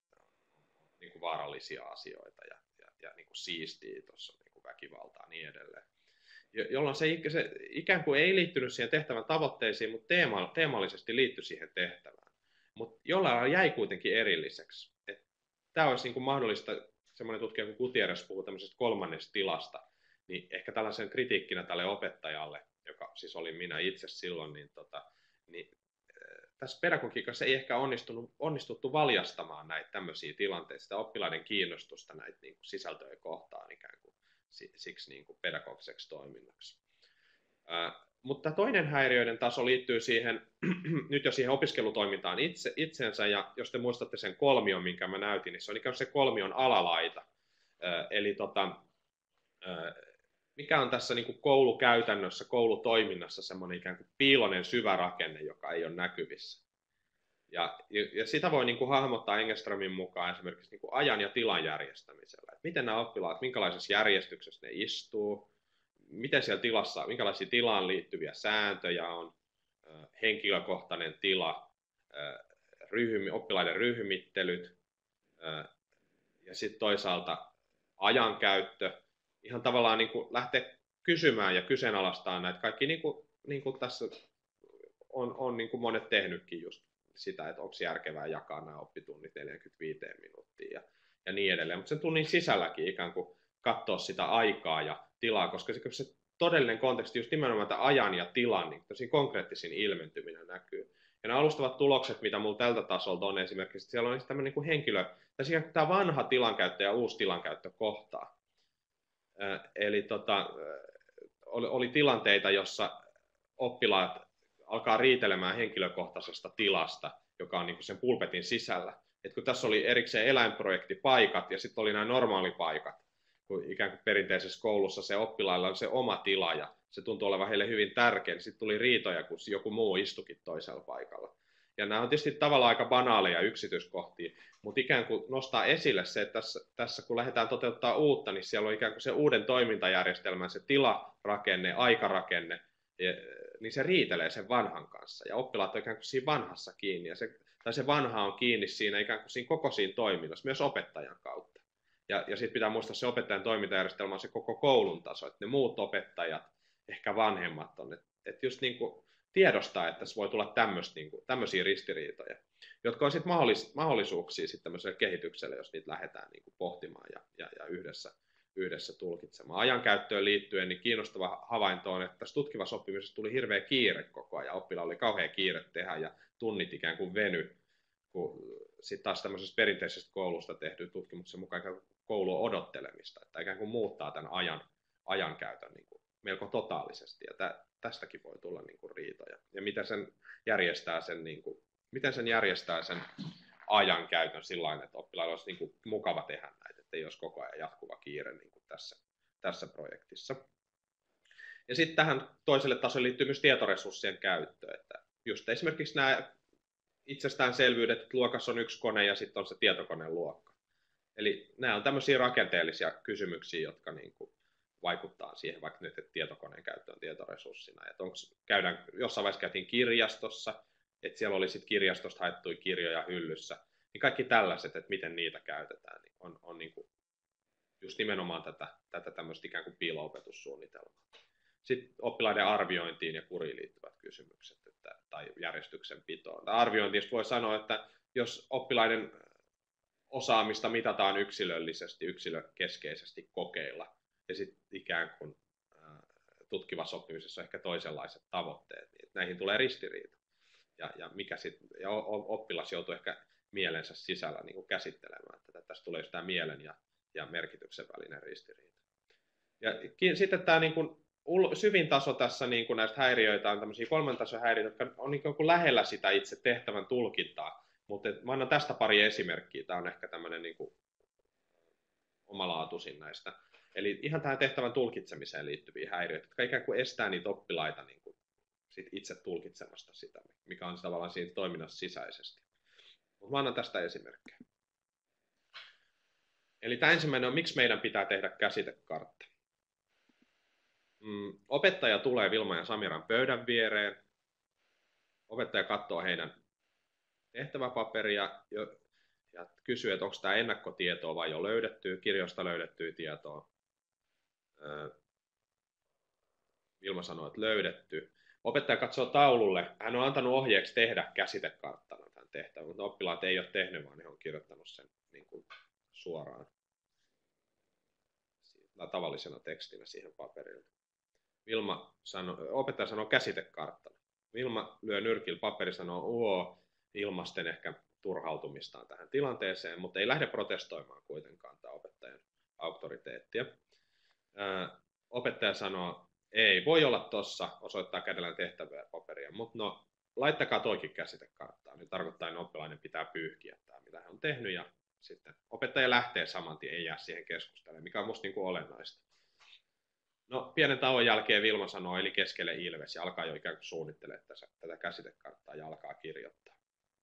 niin kuin vaarallisia asioita ja niin kuin siistiä tuossa niin kuin väkivaltaa ja niin edelleen. Jolloin se ikään kuin ei liittynyt siihen tehtävän tavoitteisiin, mutta teemallisesti liittyi siihen tehtävään. Mutta jollain jäi kuitenkin erilliseksi. Tämä olisi niin kuin mahdollista, semmoinen tutkija kuin Gutierrez puhuu tämmöisestä kolmannesta tilasta, niin ehkä tällaisen kritiikkinä tälle opettajalle, joka siis olin minä itse silloin, niin tässä pedagogiikassa ei ehkä onnistuttu valjastamaan näitä tämmöisiä tilanteita, sitä oppilaiden kiinnostusta näitä niin kuin sisältöjä kohtaan ikään kuin siksi niin kuin pedagogiseksi toiminnaksi. Mutta toinen häiriöiden taso liittyy siihen, nyt jo siihen opiskelutoimintaan itsensä, ja jos te muistatte sen kolmion, minkä mä näytin, niin se on ikään kuin se kolmion alalaita. Eli mikä on tässä niin kuin koulukäytännössä, koulutoiminnassa semmoinen ikään kuin piiloinen syvä rakenne, joka ei ole näkyvissä. Ja sitä voi niin kuin hahmottaa Engelströmin mukaan esimerkiksi niin kuin ajan ja tilan järjestämisellä. Että miten nämä oppilaat, minkälaisessa järjestyksessä ne istuu, miten siellä tilassa, minkälaisia tilaan liittyviä sääntöjä on, henkilökohtainen tila, oppilaiden ryhmittelyt ja sitten toisaalta ajankäyttö. Ihan tavallaan niin kuin lähteä kysymään ja kyseenalaistamaan näitä kaikki, niin kuin tässä on niin kuin monet tehnytkin just sitä, että onko järkevää jakaa nämä oppitunnit 45 minuuttia ja niin edelleen. Mutta sen tunnin sisälläkin ikään kuin katsoa sitä aikaa ja tilaa, koska se todellinen konteksti, just nimenomaan tämän ajan ja tilan, niin tosi konkreettisin ilmentyminen näkyy. Ja nämä alustavat tulokset, mitä mulla tältä tasolta on esimerkiksi, siellä on tämmöinen niin kuin henkilö, tässä ikään kuin tämä vanha tilankäyttö ja uusi tilankäyttö kohtaa. Eli oli tilanteita, jossa oppilaat alkaa riitelemään henkilökohtaisesta tilasta, joka on niin kuin sen pulpetin sisällä. Et kun tässä oli erikseen eläinprojektipaikat ja sitten oli nämä normaalipaikat, kun ikään kuin perinteisessä koulussa se oppilailla on se oma tila ja se tuntuu olevan heille hyvin tärkeä, niin sitten tuli riitoja, kun joku muu istukin toisella paikalla. Ja nämä on tietysti tavallaan aika banaaleja yksityiskohtia, mutta ikään kuin nostaa esille se, että tässä kun lähdetään toteuttaa uutta, niin siellä on ikään kuin se uuden toimintajärjestelmän, se tilarakenne, aikarakenne, niin se riitelee sen vanhan kanssa. Ja oppilaat on ikään kuin siinä vanhassa kiinni, tai se vanha on kiinni siinä ikään kuin siinä koko siinä toiminnassa, myös opettajan kautta. Ja sitten pitää muistaa, se opettajan toimintajärjestelmä on se koko koulun taso, että ne muut opettajat, ehkä vanhemmat on, että just niin kuin tiedostaa, että tässä voi tulla tämmöisiä ristiriitoja, jotka on sitten mahdollisuuksia sitten tämmöiselle kehitykselle, jos niitä lähdetään niin kuin pohtimaan ja yhdessä tulkitsemaan. Ajankäyttöön liittyen niin kiinnostava havainto on, että tässä tutkivassa oppimisessa tuli hirveä kiire koko ajan. Oppilailla oli kauhean kiire tehdä ja tunnit ikään kuin veny, kun sitten taas tämmöisestä perinteisestä koulusta tehdyn tutkimuksen mukaan koulu odottelemista, että ikään kuin muuttaa tämän ajankäytön niin kuin melko totaalisesti. Ja tästäkin voi tulla niin kuin riitoja. Ja miten sen järjestää sen ajankäytön sillä tavalla, että oppilailla olisi niin kuin mukava tehdä näitä, että ei olisi koko ajan jatkuva kiire niin kuin tässä projektissa. Ja sitten tähän toiselle tasolle liittyy myös tietoresurssien käyttö, että just esimerkiksi nämä itsestäänselvyydet, että luokassa on yksi kone ja sitten on se tietokoneen luokka. Eli nämä on tämmöisiä rakenteellisia kysymyksiä, jotka niin kuin vaikuttaa siihen, vaikka nyt tietokoneen käyttöön tietoresurssina. Että jossain vaiheessa käytiin kirjastossa, että siellä oli sitten kirjastosta haettuja kirjoja hyllyssä, niin kaikki tällaiset, että miten niitä käytetään, niin on niin kuin just nimenomaan tätä tämmöistä ikään kuin piilo-opetussuunnitelmaa. Sitten oppilaiden arviointiin ja kuriin liittyvät kysymykset tai järjestyksen pitoon. Arviointista voi sanoa, että jos oppilaiden osaamista mitataan yksilöllisesti, yksilökeskeisesti kokeilla, ja sitten ikään kuin tutkivassa oppimisessa on ehkä toisenlaiset tavoitteet, niin näihin tulee ristiriita. Ja oppilas joutuu ehkä mielensä sisällä niin kuin käsittelemään, että tästä tulee just tämä mielen ja merkityksen välinen ristiriita. Ja sitten tämä niin kuin syvin taso tässä niin kuin näistä häiriöitä on tämmöisiä kolmen tason häiriöitä, jotka on niin kuin lähellä sitä itse tehtävän tulkintaa, mutta mä annan tästä pari esimerkkiä, tämä on ehkä tämmöinen niin kuin omalaatuisin näistä. Eli ihan tähän tehtävän tulkitsemiseen liittyviä häiriöitä, jotka ikään kuin estää niitä oppilaita niin kuin sit itse tulkitsemasta sitä, mikä on tavallaan siinä toiminnassa sisäisesti. Mutta mä annan tästä esimerkkejä. Eli tämä ensimmäinen on, miksi meidän pitää tehdä käsitekartta. Opettaja tulee Vilma ja Samiran pöydän viereen. Opettaja katsoo heidän tehtäväpaperia ja kysyy, että onko tämä ennakkotietoa vai jo löydettyä, kirjoista löydettyä tietoa. Vilma sanoo, että löydetty. Opettaja katsoo taululle. Hän on antanut ohjeeksi tehdä käsitekarttana tämän tehtävän, mutta oppilaat ei ole tehnyt, vaan he on kirjoittanut sen niin kuin suoraan tavallisena tekstinä siihen paperille. Opettaja sanoo käsitekarttana. Vilma lyö nyrkillä paperi, sanoo ilmasten ehkä turhautumistaan tähän tilanteeseen, mutta ei lähde protestoimaan kuitenkaan tämä opettajan auktoriteettia. Opettaja sanoo, ei voi olla tossa, osoittaa kädellään tehtävää paperia, mutta no laittakaa toikin käsitekarttaan. Nyt tarkoittaa, että oppilainen pitää pyyhkiä tämä, mitä hän on tehnyt, ja sitten opettaja lähtee saman tien, ei jää siihen keskustelemaan, mikä on musta niin kuin olennaista. No, pienen tauon jälkeen Vilma sanoo, eli keskelle ilves, ja alkaa jo ikään kuin suunnittelemaan tätä käsitekarttaa ja alkaa kirjoittaa.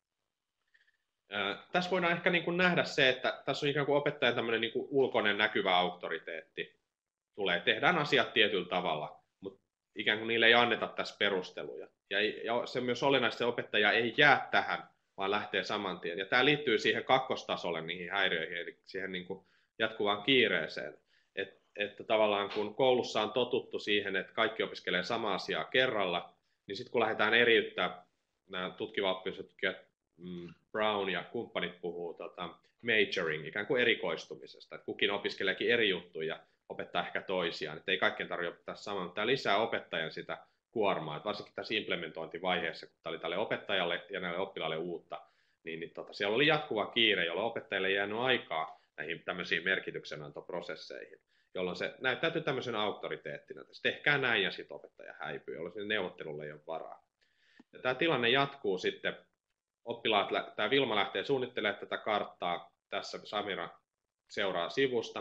Tässä voidaan ehkä niin kuin nähdä se, että tässä on ikään kuin opettajan tämmöinen niin kuin ulkoinen näkyvä auktoriteetti. Tehdään asiat tietyllä tavalla, mutta ikään kuin niille ei anneta tässä perusteluja. Ja se on myös olennaista, että se opettaja ei jää tähän, vaan lähtee saman tien. Ja tämä liittyy siihen kakkostasolle, niihin häiriöihin, eli siihen niin kuin jatkuvaan kiireeseen. Että tavallaan kun koulussa on totuttu siihen, että kaikki opiskelee samaa asiaa kerralla, niin sitten kun lähdetään eriyttämään, nämä tutkiva oppimistutkijat Brown ja kumppanit puhuu majoring, ikään kuin erikoistumisesta, että kukin opiskeleekin eri juttuja ja opettaa ehkä toisiaan, että ei kaikkien tarvitse opettaa samaa, mutta tämä lisää opettajan sitä kuormaa, että varsinkin tässä implementointivaiheessa, kun tämä oli tälle opettajalle ja näille oppilaille uutta, niin siellä oli jatkuva kiire, jolloin opettajille ei jäänyt aikaa näihin tämmöisiin merkityksenantoprosesseihin, jolloin se näyttäytyy tämmöisen auktoriteettina, että tehkää näin ja sitten opettaja häipyy, jolloin sinne neuvottelulle ei ole varaa. Ja tämä tilanne jatkuu sitten, tämä Vilma lähtee suunnittelemaan tätä karttaa, tässä Samira seuraa sivusta.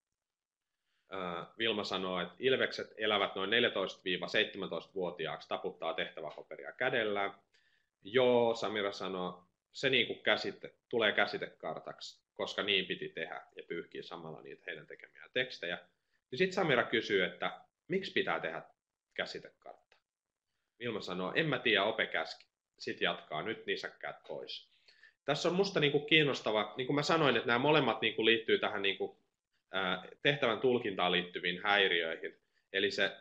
Vilma sanoo, että ilvekset elävät noin 14-17-vuotiaaksi, taputtaa tehtäväpaperia kädellään. Joo, Samira sanoo, se niin kuin tulee käsitekartaksi, koska niin piti tehdä, ja pyyhkii samalla niitä heidän tekemiään tekstejä. Niin sitten Samira kysyy, että miksi pitää tehdä käsitekartta? Vilma sanoo, en mä tiedä, Ope käski. Sitten jatkaa, nyt nisäkkäät pois. Tässä on musta niin kuin kiinnostava, niin kuin mä sanoin, että nämä molemmat niin kuin liittyy tähän niin kuin tehtävän tulkintaan liittyviin häiriöihin. Eli se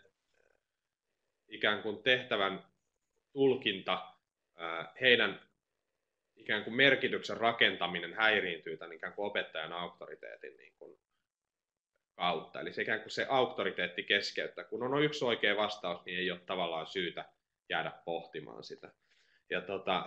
ikään kuin tehtävän tulkinta, heidän ikään kuin merkityksen rakentaminen häiriintyy tämän ikään kuin opettajan auktoriteetin niin kuin kautta. Eli se ikään kuin se auktoriteetti keskeyttää. Kun on yksi oikea vastaus, niin ei ole tavallaan syytä jäädä pohtimaan sitä. Ja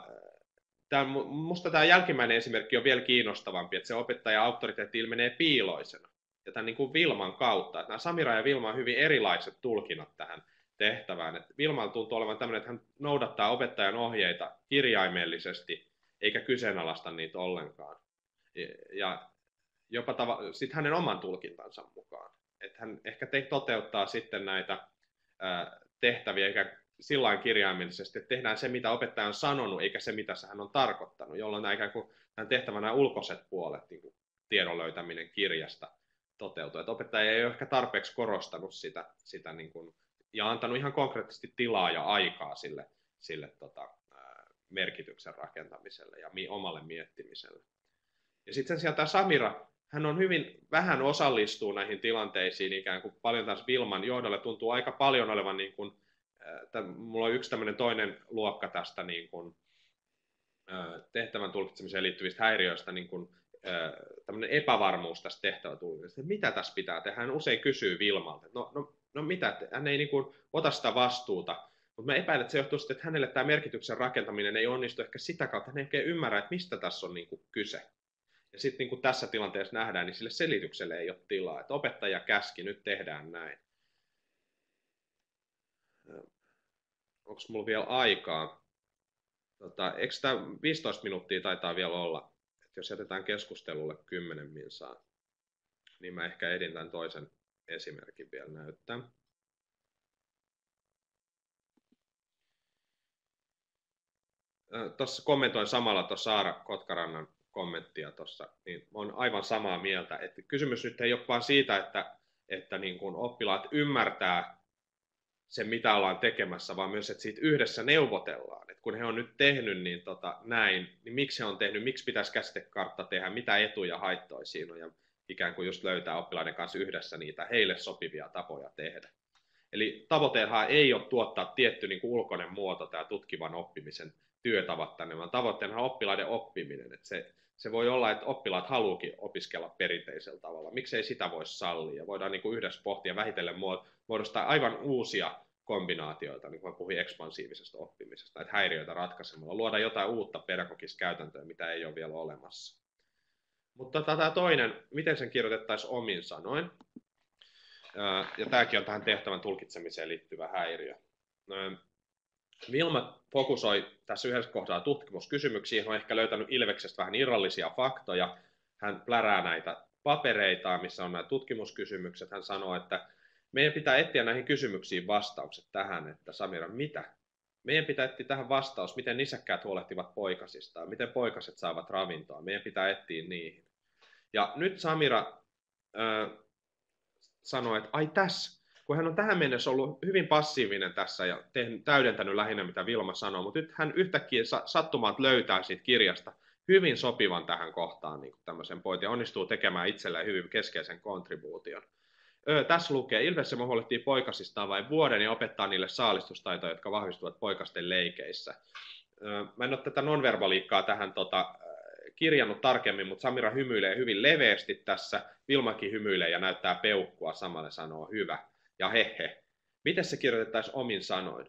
musta tämä jälkimmäinen esimerkki on vielä kiinnostavampi, että se opettajan auktoriteetti ilmenee piiloisena. Ja tämän niin kuin Vilman kautta. Että nämä Samira ja Vilma on hyvin erilaiset tulkinnat tähän tehtävään. Että Vilmalla tuntuu olevan tämmöinen, että hän noudattaa opettajan ohjeita kirjaimellisesti, eikä kyseenalaista niitä ollenkaan. Ja jopa sitten hänen oman tulkintansa mukaan. Että hän ehkä toteuttaa sitten näitä tehtäviä eikä sillain kirjaimellisesti, että tehdään se, mitä opettaja on sanonut, eikä se, mitä hän on tarkoittanut, jolloin tämän tehtävän nämä ulkoiset puolet, niin kuin tiedon löytäminen kirjasta, toteutuu. Että opettaja ei ole ehkä tarpeeksi korostanut sitä niin kuin, ja antanut ihan konkreettisesti tilaa ja aikaa sille merkityksen rakentamiselle ja omalle miettimiselle. Ja sitten sen sijaan tämä Samira, hän on hyvin vähän osallistuu näihin tilanteisiin, ikään kuin paljon taas Vilman johdolle tuntuu aika paljon olevan, niin kuin, mulla on yksi tämmöinen toinen luokka tästä niin kuin, tehtävän tulkitsemiseen liittyvistä häiriöistä, niin kuin, tämmöinen epävarmuus tästä tehtävän tulkitsemisesta, että mitä tässä pitää tehdä. Hän usein kysyy Vilmalta, että no mitä, hän ei niin kuin ota sitä vastuuta, mutta mä epäilen, että se johtuu sitten, että hänelle tämä merkityksen rakentaminen ei onnistu ehkä sitä kautta, hän ei oikein ymmärrä, että mistä tässä on niin kuin kyse. Ja sitten niin kuin tässä tilanteessa nähdään, niin sille selitykselle ei ole tilaa, että opettaja käski, nyt tehdään näin. Onko mulla vielä aikaa? Eikö tämä 15 minuuttia taitaa vielä olla? Että jos jätetään keskustelulle 10 minsaa, niin mä ehkä edin tämän toisen esimerkin vielä näyttää. Tuossa kommentoin samalla tuossa Saara Kotkarannan kommenttia tuossa, niin olen aivan samaa mieltä, että kysymys nyt ei ole vain siitä, että niin kuin oppilaat ymmärtää sen, mitä ollaan tekemässä, vaan myös, että siitä yhdessä neuvotellaan. Että kun he on nyt tehnyt niin näin, niin miksi he on tehnyt, miksi pitäisi käsitekartta tehdä, mitä etuja haittoja siinä on, ja ikään kuin just löytää oppilaiden kanssa yhdessä niitä heille sopivia tapoja tehdä. Eli tavoitteena ei ole tuottaa tietty niin kuin ulkoinen muoto, tämä tutkivan oppimisen työtavat tänne, vaan tavoitteena on oppilaiden oppiminen. Että se voi olla, että oppilaat haluukin opiskella perinteisellä tavalla. Miksei sitä voisi sallia? Voidaan niin kuin yhdessä pohtia vähitellen muodostaa aivan uusia kombinaatioita, niin kuin mä puhuin ekspansiivisesta oppimisesta, näitä häiriöitä ratkaisemalla, luoda jotain uutta pedagogista käytäntöä, mitä ei ole vielä olemassa. Mutta tämä toinen, miten sen kirjoitettaisiin omin sanoin, ja tämäkin on tähän tehtävän tulkitsemiseen liittyvä häiriö. Vilma fokusoi tässä yhdessä kohtaa tutkimuskysymyksiin, on ehkä löytänyt Ilveksestä vähän irrallisia faktoja. Hän plärää näitä papereita, missä on nämä tutkimuskysymykset. Hän sanoo, että meidän pitää etsiä näihin kysymyksiin vastaukset tähän, että Samira, mitä? Meidän pitää etsiä tähän vastaus, miten nisäkkäät huolehtivat poikasistaan, miten poikaset saavat ravintoa. Meidän pitää etsiä niihin. Ja nyt Samira sanoi, että ai tässä. Kun hän on tähän mennessä ollut hyvin passiivinen tässä ja täydentänyt lähinnä, mitä Vilma sanoi, mutta nyt hän yhtäkkiä sattumalta löytää siitä kirjasta hyvin sopivan tähän kohtaan niin tämmöisen pointin ja onnistuu tekemään itselleen hyvin keskeisen kontribuution. Tässä lukee, Ilves-Emo huolehtii poikasistaan vain vuoden ja opettaa niille saalistustaitoja, jotka vahvistuvat poikasten leikeissä. Mä en ole tätä nonverbaliikkaa tähän kirjannut tarkemmin, mutta Samira hymyilee hyvin leveästi tässä. Vilmakin hymyilee ja näyttää peukkua, samalle sanoo hyvä. Ja hehe. Miten se kirjoitettaisiin omin sanoin?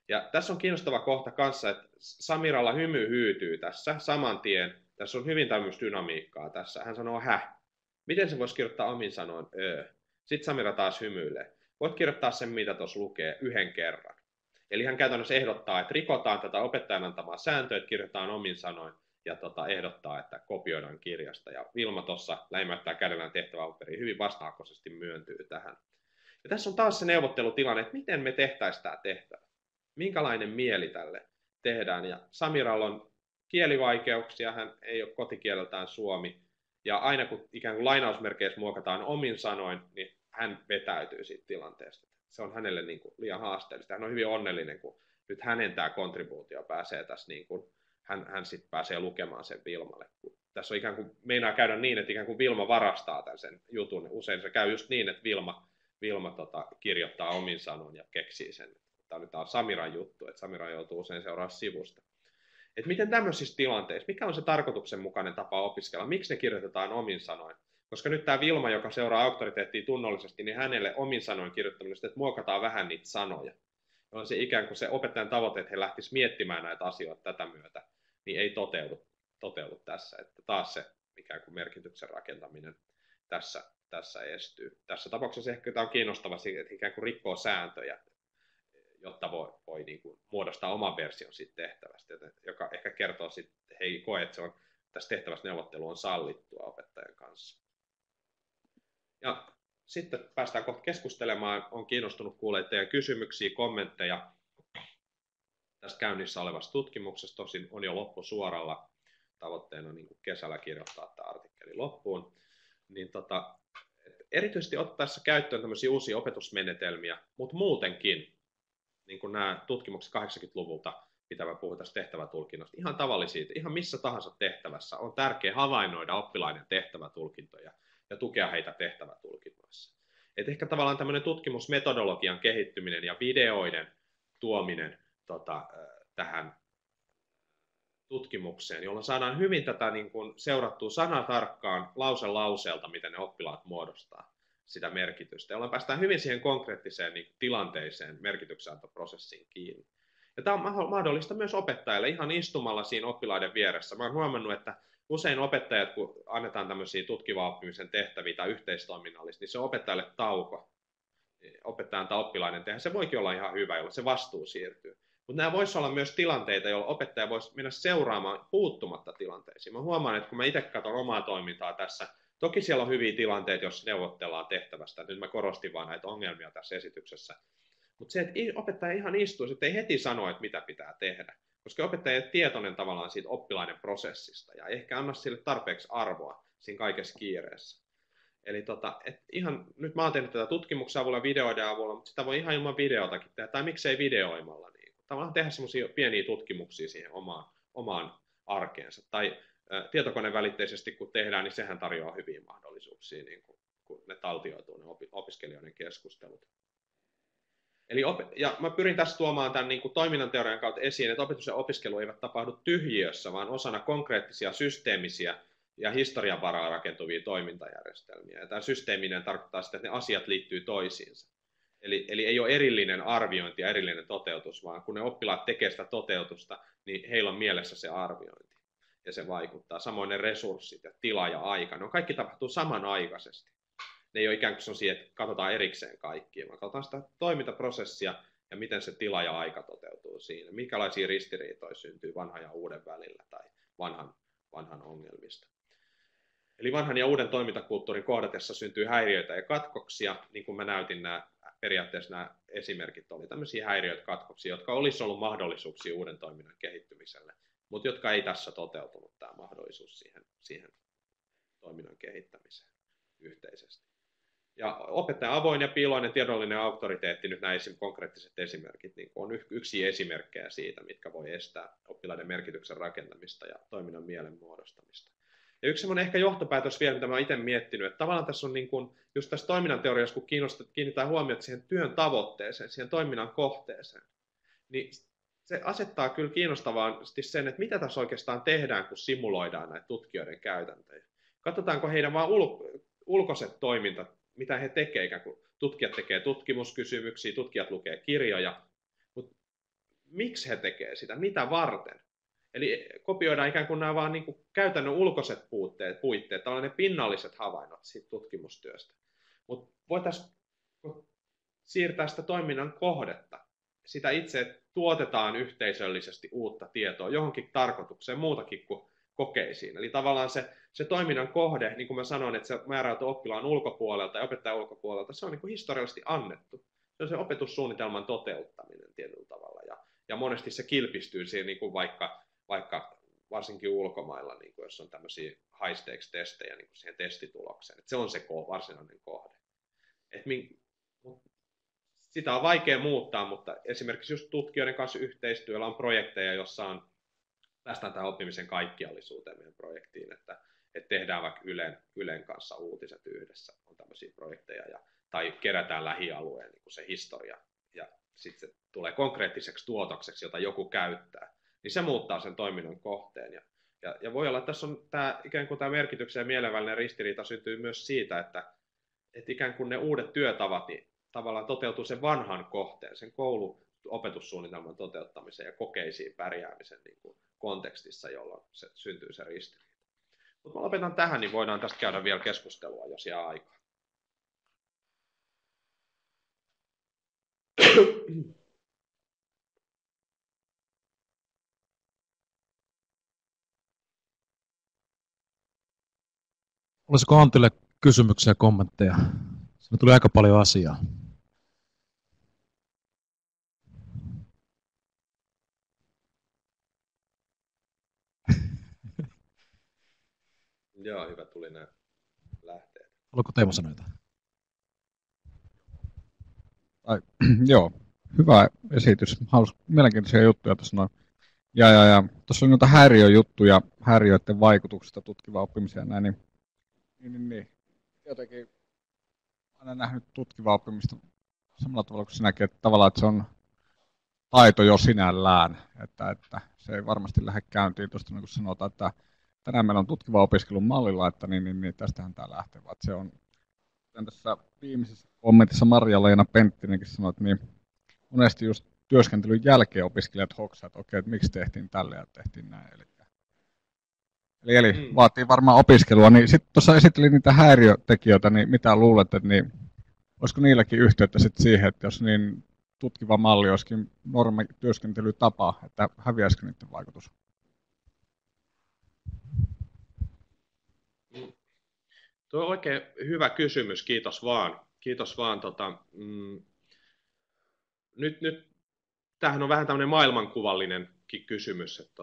Ja tässä on kiinnostava kohta kanssa, että Samiralla hymy hyytyy tässä saman tien. Tässä on hyvin tämmöistä dynamiikkaa tässä. Hän sanoo Miten se voisi kirjoittaa omin sanoin Sitten Samira taas hymyilee. Voit kirjoittaa sen, mitä tuossa lukee, yhden kerran. Eli hän käytännössä ehdottaa, että rikotaan tätä opettajan antamaa sääntöä, että kirjoitetaan omin sanoin, ja ehdottaa, että kopioidaan kirjasta. Ja Vilma tuossa läimäyttää kädellään tehtäväpaperiin hyvin vastahakoisesti myöntyy tähän. Ja tässä on taas se neuvottelutilanne, että miten me tehtäisiin tämä tehtävä. Minkälainen mieli tälle tehdään. Ja Samiralla on kielivaikeuksia, hän ei ole kotikieleltään suomi. Ja aina kun ikään kuin lainausmerkeissä muokataan omin sanoin, niin hän vetäytyy siitä tilanteesta. Se on hänelle niin kuin liian haasteellista. Hän on hyvin onnellinen, kun nyt hänen tämä kontribuutio pääsee tässä, niin kuin, hän sitten pääsee lukemaan sen Vilmalle. Tässä on ikään kuin, meinaa käydä niin, että ikään kuin Vilma varastaa tämän sen jutun. Usein se käy just niin, että Vilma kirjoittaa omin sanoin ja keksii sen. Tämä on Samiran juttu, että Samira joutuu usein seuraamaan sivusta. Että miten tämmöisissä tilanteissa, mikä on se tarkoituksenmukainen tapa opiskella, miksi ne kirjoitetaan omin sanoin? Koska nyt tämä Vilma, joka seuraa auktoriteettia tunnollisesti, niin hänelle omin sanoin kirjoittaminen, että muokataan vähän niitä sanoja. Jolloin se ikään kuin se opettajan tavoite, että he lähtisivät miettimään näitä asioita tätä myötä, niin ei toteudu tässä. Että taas se ikään kuin merkityksen rakentaminen tässä estyy. Tässä tapauksessa ehkä tämä on kiinnostava, että ikään kuin rikkoo sääntöjä, jotta voi niin kuin muodostaa oman version siitä tehtävästä, joka ehkä kertoo sitten, että he ei koe, että se on, tässä tehtävässä neuvottelu on sallittua opettajan kanssa. Ja sitten päästään kohta keskustelemaan. Olen kiinnostunut kuulemaan teidän kysymyksiä, kommentteja tästä käynnissä olevasta tutkimuksesta. Tosin on jo loppusuoralla. Tavoitteena on niin kuin kesällä kirjoittaa tämä artikkeli loppuun. Niin erityisesti ottaessa käyttöön tämmöisiä uusia opetusmenetelmiä, mutta muutenkin, niin kuin nämä tutkimukset 80-luvulta, mitä mä puhun tästä tehtävätulkinnasta, ihan tavallisia, ihan missä tahansa tehtävässä on tärkeää havainnoida oppilaiden tehtävätulkintoja ja tukea heitä tehtävätulkinnoissa. Et ehkä tavallaan tämmöinen tutkimusmetodologian kehittyminen ja videoiden tuominen tähän tutkimukseen, jolloin saadaan hyvin tätä niin kuin seurattua sanatarkkaan lause lauseelta, miten ne oppilaat muodostaa sitä merkitystä, jolloin päästään hyvin siihen konkreettiseen niin tilanteeseen merkityksenantoprosessiin kiinni. Ja tämä on mahdollista myös opettajille ihan istumalla siinä oppilaiden vieressä. Mä olen huomannut, että usein opettajat, kun annetaan tämmöisiä tutkivan oppimisen tehtäviä tai yhteistoiminnallisia, niin se on opettajalle tauko. Opettajan tai oppilaiden tehdä. Se voikin olla ihan hyvä, jolloin se vastuu siirtyy. Mutta nämä voisivat olla myös tilanteita, joilla opettaja voisi mennä seuraamaan puuttumatta tilanteisiin. Mä huomaan, että kun mä itse katson omaa toimintaa tässä, toki siellä on hyviä tilanteita, jos neuvotellaan tehtävästä. Nyt mä korostin vaan näitä ongelmia tässä esityksessä. Mutta se, että opettaja ihan istuisi, että ei heti sano, että mitä pitää tehdä. Koska opettaja ei ole tietoinen tavallaan siitä oppilaiden prosessista ja ehkä anna sille tarpeeksi arvoa siinä kaikessa kiireessä. Eli ihan, nyt mä oon tehnyt tätä tutkimuksen avulla, videoiden avulla, mutta sitä voi ihan ilman videotakin tehdä, tai miksei videoimalla. Niin. Tavallaan tehdä semmoisia pieniä tutkimuksia siihen omaan arkeensa. Tai tietokonevälitteisesti kun tehdään, niin sehän tarjoaa hyviä mahdollisuuksia, niin kun ne taltioituu ne opiskelijoiden keskustelut. Eli ja mä pyrin tässä tuomaan tämän niin kuin toiminnan teorian kautta esiin, että opetus ja opiskelu eivät tapahdu tyhjiössä, vaan osana konkreettisia systeemisiä ja historian varaan rakentuvia toimintajärjestelmiä. Ja tämä systeeminen tarkoittaa sitä, että ne asiat liittyy toisiinsa. Eli ei ole erillinen arviointi ja erillinen toteutus, vaan kun ne oppilaat tekevät sitä toteutusta, niin heillä on mielessä se arviointi. Ja se vaikuttaa. Samoin ne resurssit ja tila ja aika. Ne kaikki tapahtuu samanaikaisesti. Ne ei ole ikään kuin sellaisia, että katsotaan erikseen kaikkia, vaan katsotaan sitä toimintaprosessia ja miten se tila ja aika toteutuu siinä. Minkälaisia ristiriitoja syntyy vanhan ja uuden välillä tai vanhan ongelmista. Eli vanhan ja uuden toimintakulttuurin kohdatessa syntyy häiriöitä ja katkoksia, niin kuin mä näytin periaatteessa nämä esimerkit oli tämmöisiä häiriöitä, katkoksia, jotka olisi ollut mahdollisuuksia uuden toiminnan kehittymiselle, mutta jotka ei tässä toteutunut tämä mahdollisuus siihen toiminnan kehittämiseen yhteisesti. Ja opettajan avoin ja piiloinen tiedollinen auktoriteetti, nyt nämä konkreettiset esimerkit, niin on yksi esimerkkejä siitä, mitkä voi estää oppilaiden merkityksen rakentamista ja toiminnan mielen muodostamista. Ja yksi semmoinen ehkä johtopäätös vielä, mitä mä olen itse miettinyt, että tavallaan tässä on niin kuin, just tässä toiminnan teoriassa, kun kiinnitetään huomiota siihen työn tavoitteeseen, siihen toiminnan kohteeseen, niin se asettaa kyllä kiinnostavasti sen, että mitä tässä oikeastaan tehdään, kun simuloidaan näitä tutkijoiden käytäntöjä. Katsotaanko heidän vaan ulkoiset toimintat, mitä he tekevät, ikään kuin tutkijat tekevät tutkimuskysymyksiä, tutkijat lukee kirjoja, mutta miksi he tekevät sitä, mitä varten. Eli kopioidaan ikään kuin nämä vaan niin kuin käytännön ulkoiset puitteet, tällainen pinnalliset havainnot siitä tutkimustyöstä. Mutta voitaisiin siirtää sitä toiminnan kohdetta. Sitä itse tuotetaan yhteisöllisesti uutta tietoa johonkin tarkoitukseen muutakin kuin kokeisiin. Eli tavallaan se toiminnan kohde, niin kuin mä sanoin, että se määräytyy oppilaan ulkopuolelta ja opettajan ulkopuolelta, se on niin kuin historiallisesti annettu. Se on se opetussuunnitelman toteuttaminen tietyllä tavalla. Ja monesti se kilpistyy siihen niin kuin vaikka varsinkin ulkomailla, niin kuin jos on tämmöisiä high stakes testejä niin kuin siihen testitulokseen. Että se on se varsinainen kohde. Sitä on vaikea muuttaa, mutta esimerkiksi just tutkijoiden kanssa yhteistyöllä on projekteja, jossa päästään tähän oppimisen kaikkiallisuuteen meidän projektiin, että tehdään vaikka Ylen kanssa uutiset yhdessä, on tämmöisiä projekteja, tai kerätään lähialueen niin kuin se historia, ja sitten se tulee konkreettiseksi tuotokseksi, jota joku käyttää, niin se muuttaa sen toiminnan kohteen. Ja voi olla, että tässä on ikään kuin tämä merkityksen ja mielen välinen ristiriita syntyy myös siitä, että ikään kuin ne uudet työtavat niin tavallaan toteutuu sen vanhan kohteen, sen kouluopetussuunnitelman toteuttamisen ja kokeisiin pärjäämisen niin kuin kontekstissa, jolloin se syntyy se ristiriita. Mutta mä lopetan tähän, niin voidaan tästä käydä vielä keskustelua, jos jää aikaa. Olisiko Antille kysymyksiä ja kommentteja? Siinä tuli aika paljon asiaa. Joo, hyvä tuli nämä lähteet. Haluatko Teemu sanoa jotain? Joo, hyvä esitys. Mielenkiintoisia juttuja tuossa noin. Ja tuossa on noita häiriöjuttuja, häiriöiden vaikutuksista tutkivaan oppimiseen ja näin, niin. Jotenkin aina nähnyt tutkivaa oppimista samalla tavalla kuin sinäkin, että tavallaan että se on taito jo sinällään, että se ei varmasti lähde käyntiin tuosta, niin kuin sanotaan, että tänään meillä on tutkiva opiskelun mallilla, että niin tästähän tämä lähtee, vaan se on, kuten tässä viimeisessä kommentissa Marja-Leena Penttinenkin sanoi, että niin monesti just työskentelyn jälkeen opiskelijat hoksaa, että okei, että miksi tehtiin tälle ja tehtiin näin. Eli vaatii varmaan opiskelua. Niin sitten tuossa esittelin niitä häiriötekijöitä, niin mitä luulet, että niin, olisiko niilläkin yhteyttä sitten siihen, että jos niin tutkiva malli olisikin normi työskentelytapa, että häviäisikö niiden vaikutus? Tuo on oikein hyvä kysymys, kiitos vaan. Nyt tämähän on vähän tämmöinen maailmankuvallinen kysymys, että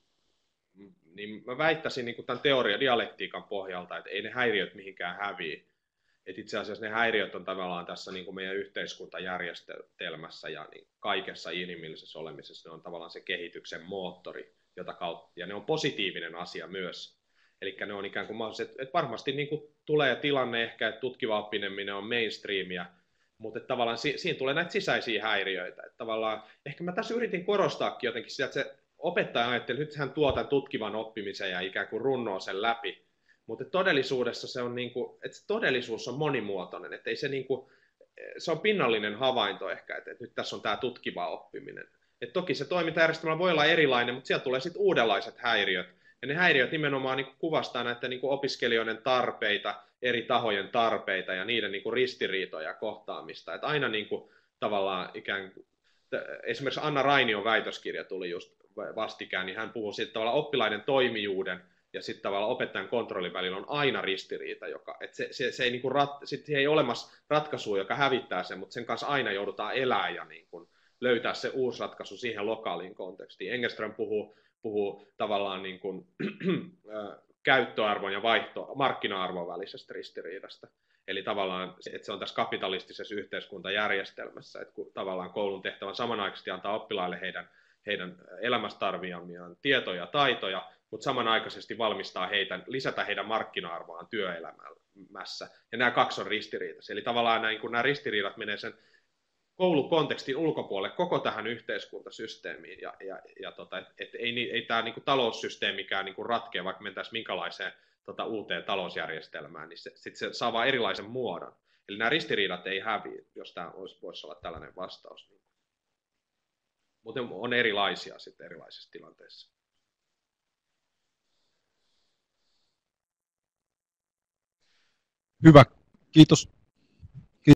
niin mä väittäisin niin kuin tämän dialektiikan pohjalta, että ei ne häiriöt mihinkään häviä. Et itse asiassa ne häiriöt on tavallaan tässä niin kuin meidän yhteiskuntajärjestelmässä ja niin kaikessa inhimillisessä olemisessa ne on tavallaan se kehityksen moottori, ja ne on positiivinen asia myös. Eli ne on ikään kuin mahdolliset, että varmasti niin kuin tulee tilanne ehkä, että tutkiva oppiminen on mainstreamia, mutta että tavallaan siinä tulee näitä sisäisiä häiriöitä. Että tavallaan, ehkä mä tässä yritin korostaakin jotenkin sitä, että se opettaja ajatteli, että nyt hän tuo tämän tutkivan oppimisen ja ikään kuin runnoo sen läpi. Mutta todellisuudessa se on niin kuin, että se todellisuus on monimuotoinen, että ei se niin kuin, se on pinnallinen havainto ehkä, että nyt tässä on tämä tutkiva oppiminen. Et toki se toimintajärjestelmä voi olla erilainen, mutta sieltä tulee sitten uudenlaiset häiriöt. Ja ne häiriöt nimenomaan niin kuin kuvastaa näitä niin kuin opiskelijoiden tarpeita, eri tahojen tarpeita ja niiden niin kuin ristiriitoja ja kohtaamista. Että aina niin kuin, tavallaan ikään kuin, esimerkiksi Anna Rainion väitöskirja tuli just vastikään, niin hän puhuu siitä tavallaan oppilaiden toimijuuden ja sitten tavallaan opettajan kontrollin välillä on aina ristiriita, että se ei, niin kuin ei ole olemassa ratkaisua, joka hävittää sen, mutta sen kanssa aina joudutaan elää ja niin kuin löytää se uusi ratkaisu siihen lokaaliin kontekstiin. Engelström puhuu tavallaan niin kuin, käyttöarvon ja markkina-arvon välisestä ristiriidasta. Eli tavallaan, että se on tässä kapitalistisessa yhteiskuntajärjestelmässä, että kun tavallaan koulun tehtävä samanaikaisesti antaa oppilaille heidän elämästä tarvitsemiaan tietoja ja taitoja, mutta samanaikaisesti valmistaa lisätä heidän markkina-arvoaan työelämässä. Ja nämä kaksi on ristiriitaisia. Eli tavallaan nämä ristiriidat menee sen koulukontekstin ulkopuolelle koko tähän yhteiskuntasysteemiin. Että ei tämä niinku taloussysteemikään niinku ratkea, vaikka mentäisiin minkälaiseen uuteen talousjärjestelmään, niin se saa vaan erilaisen muodon. Eli nämä ristiriidat ei häviä, jos tämä voisi olla tällainen vastaus. Mutta on erilaisia sitten erilaisissa tilanteissa. Hyvä. Kiitos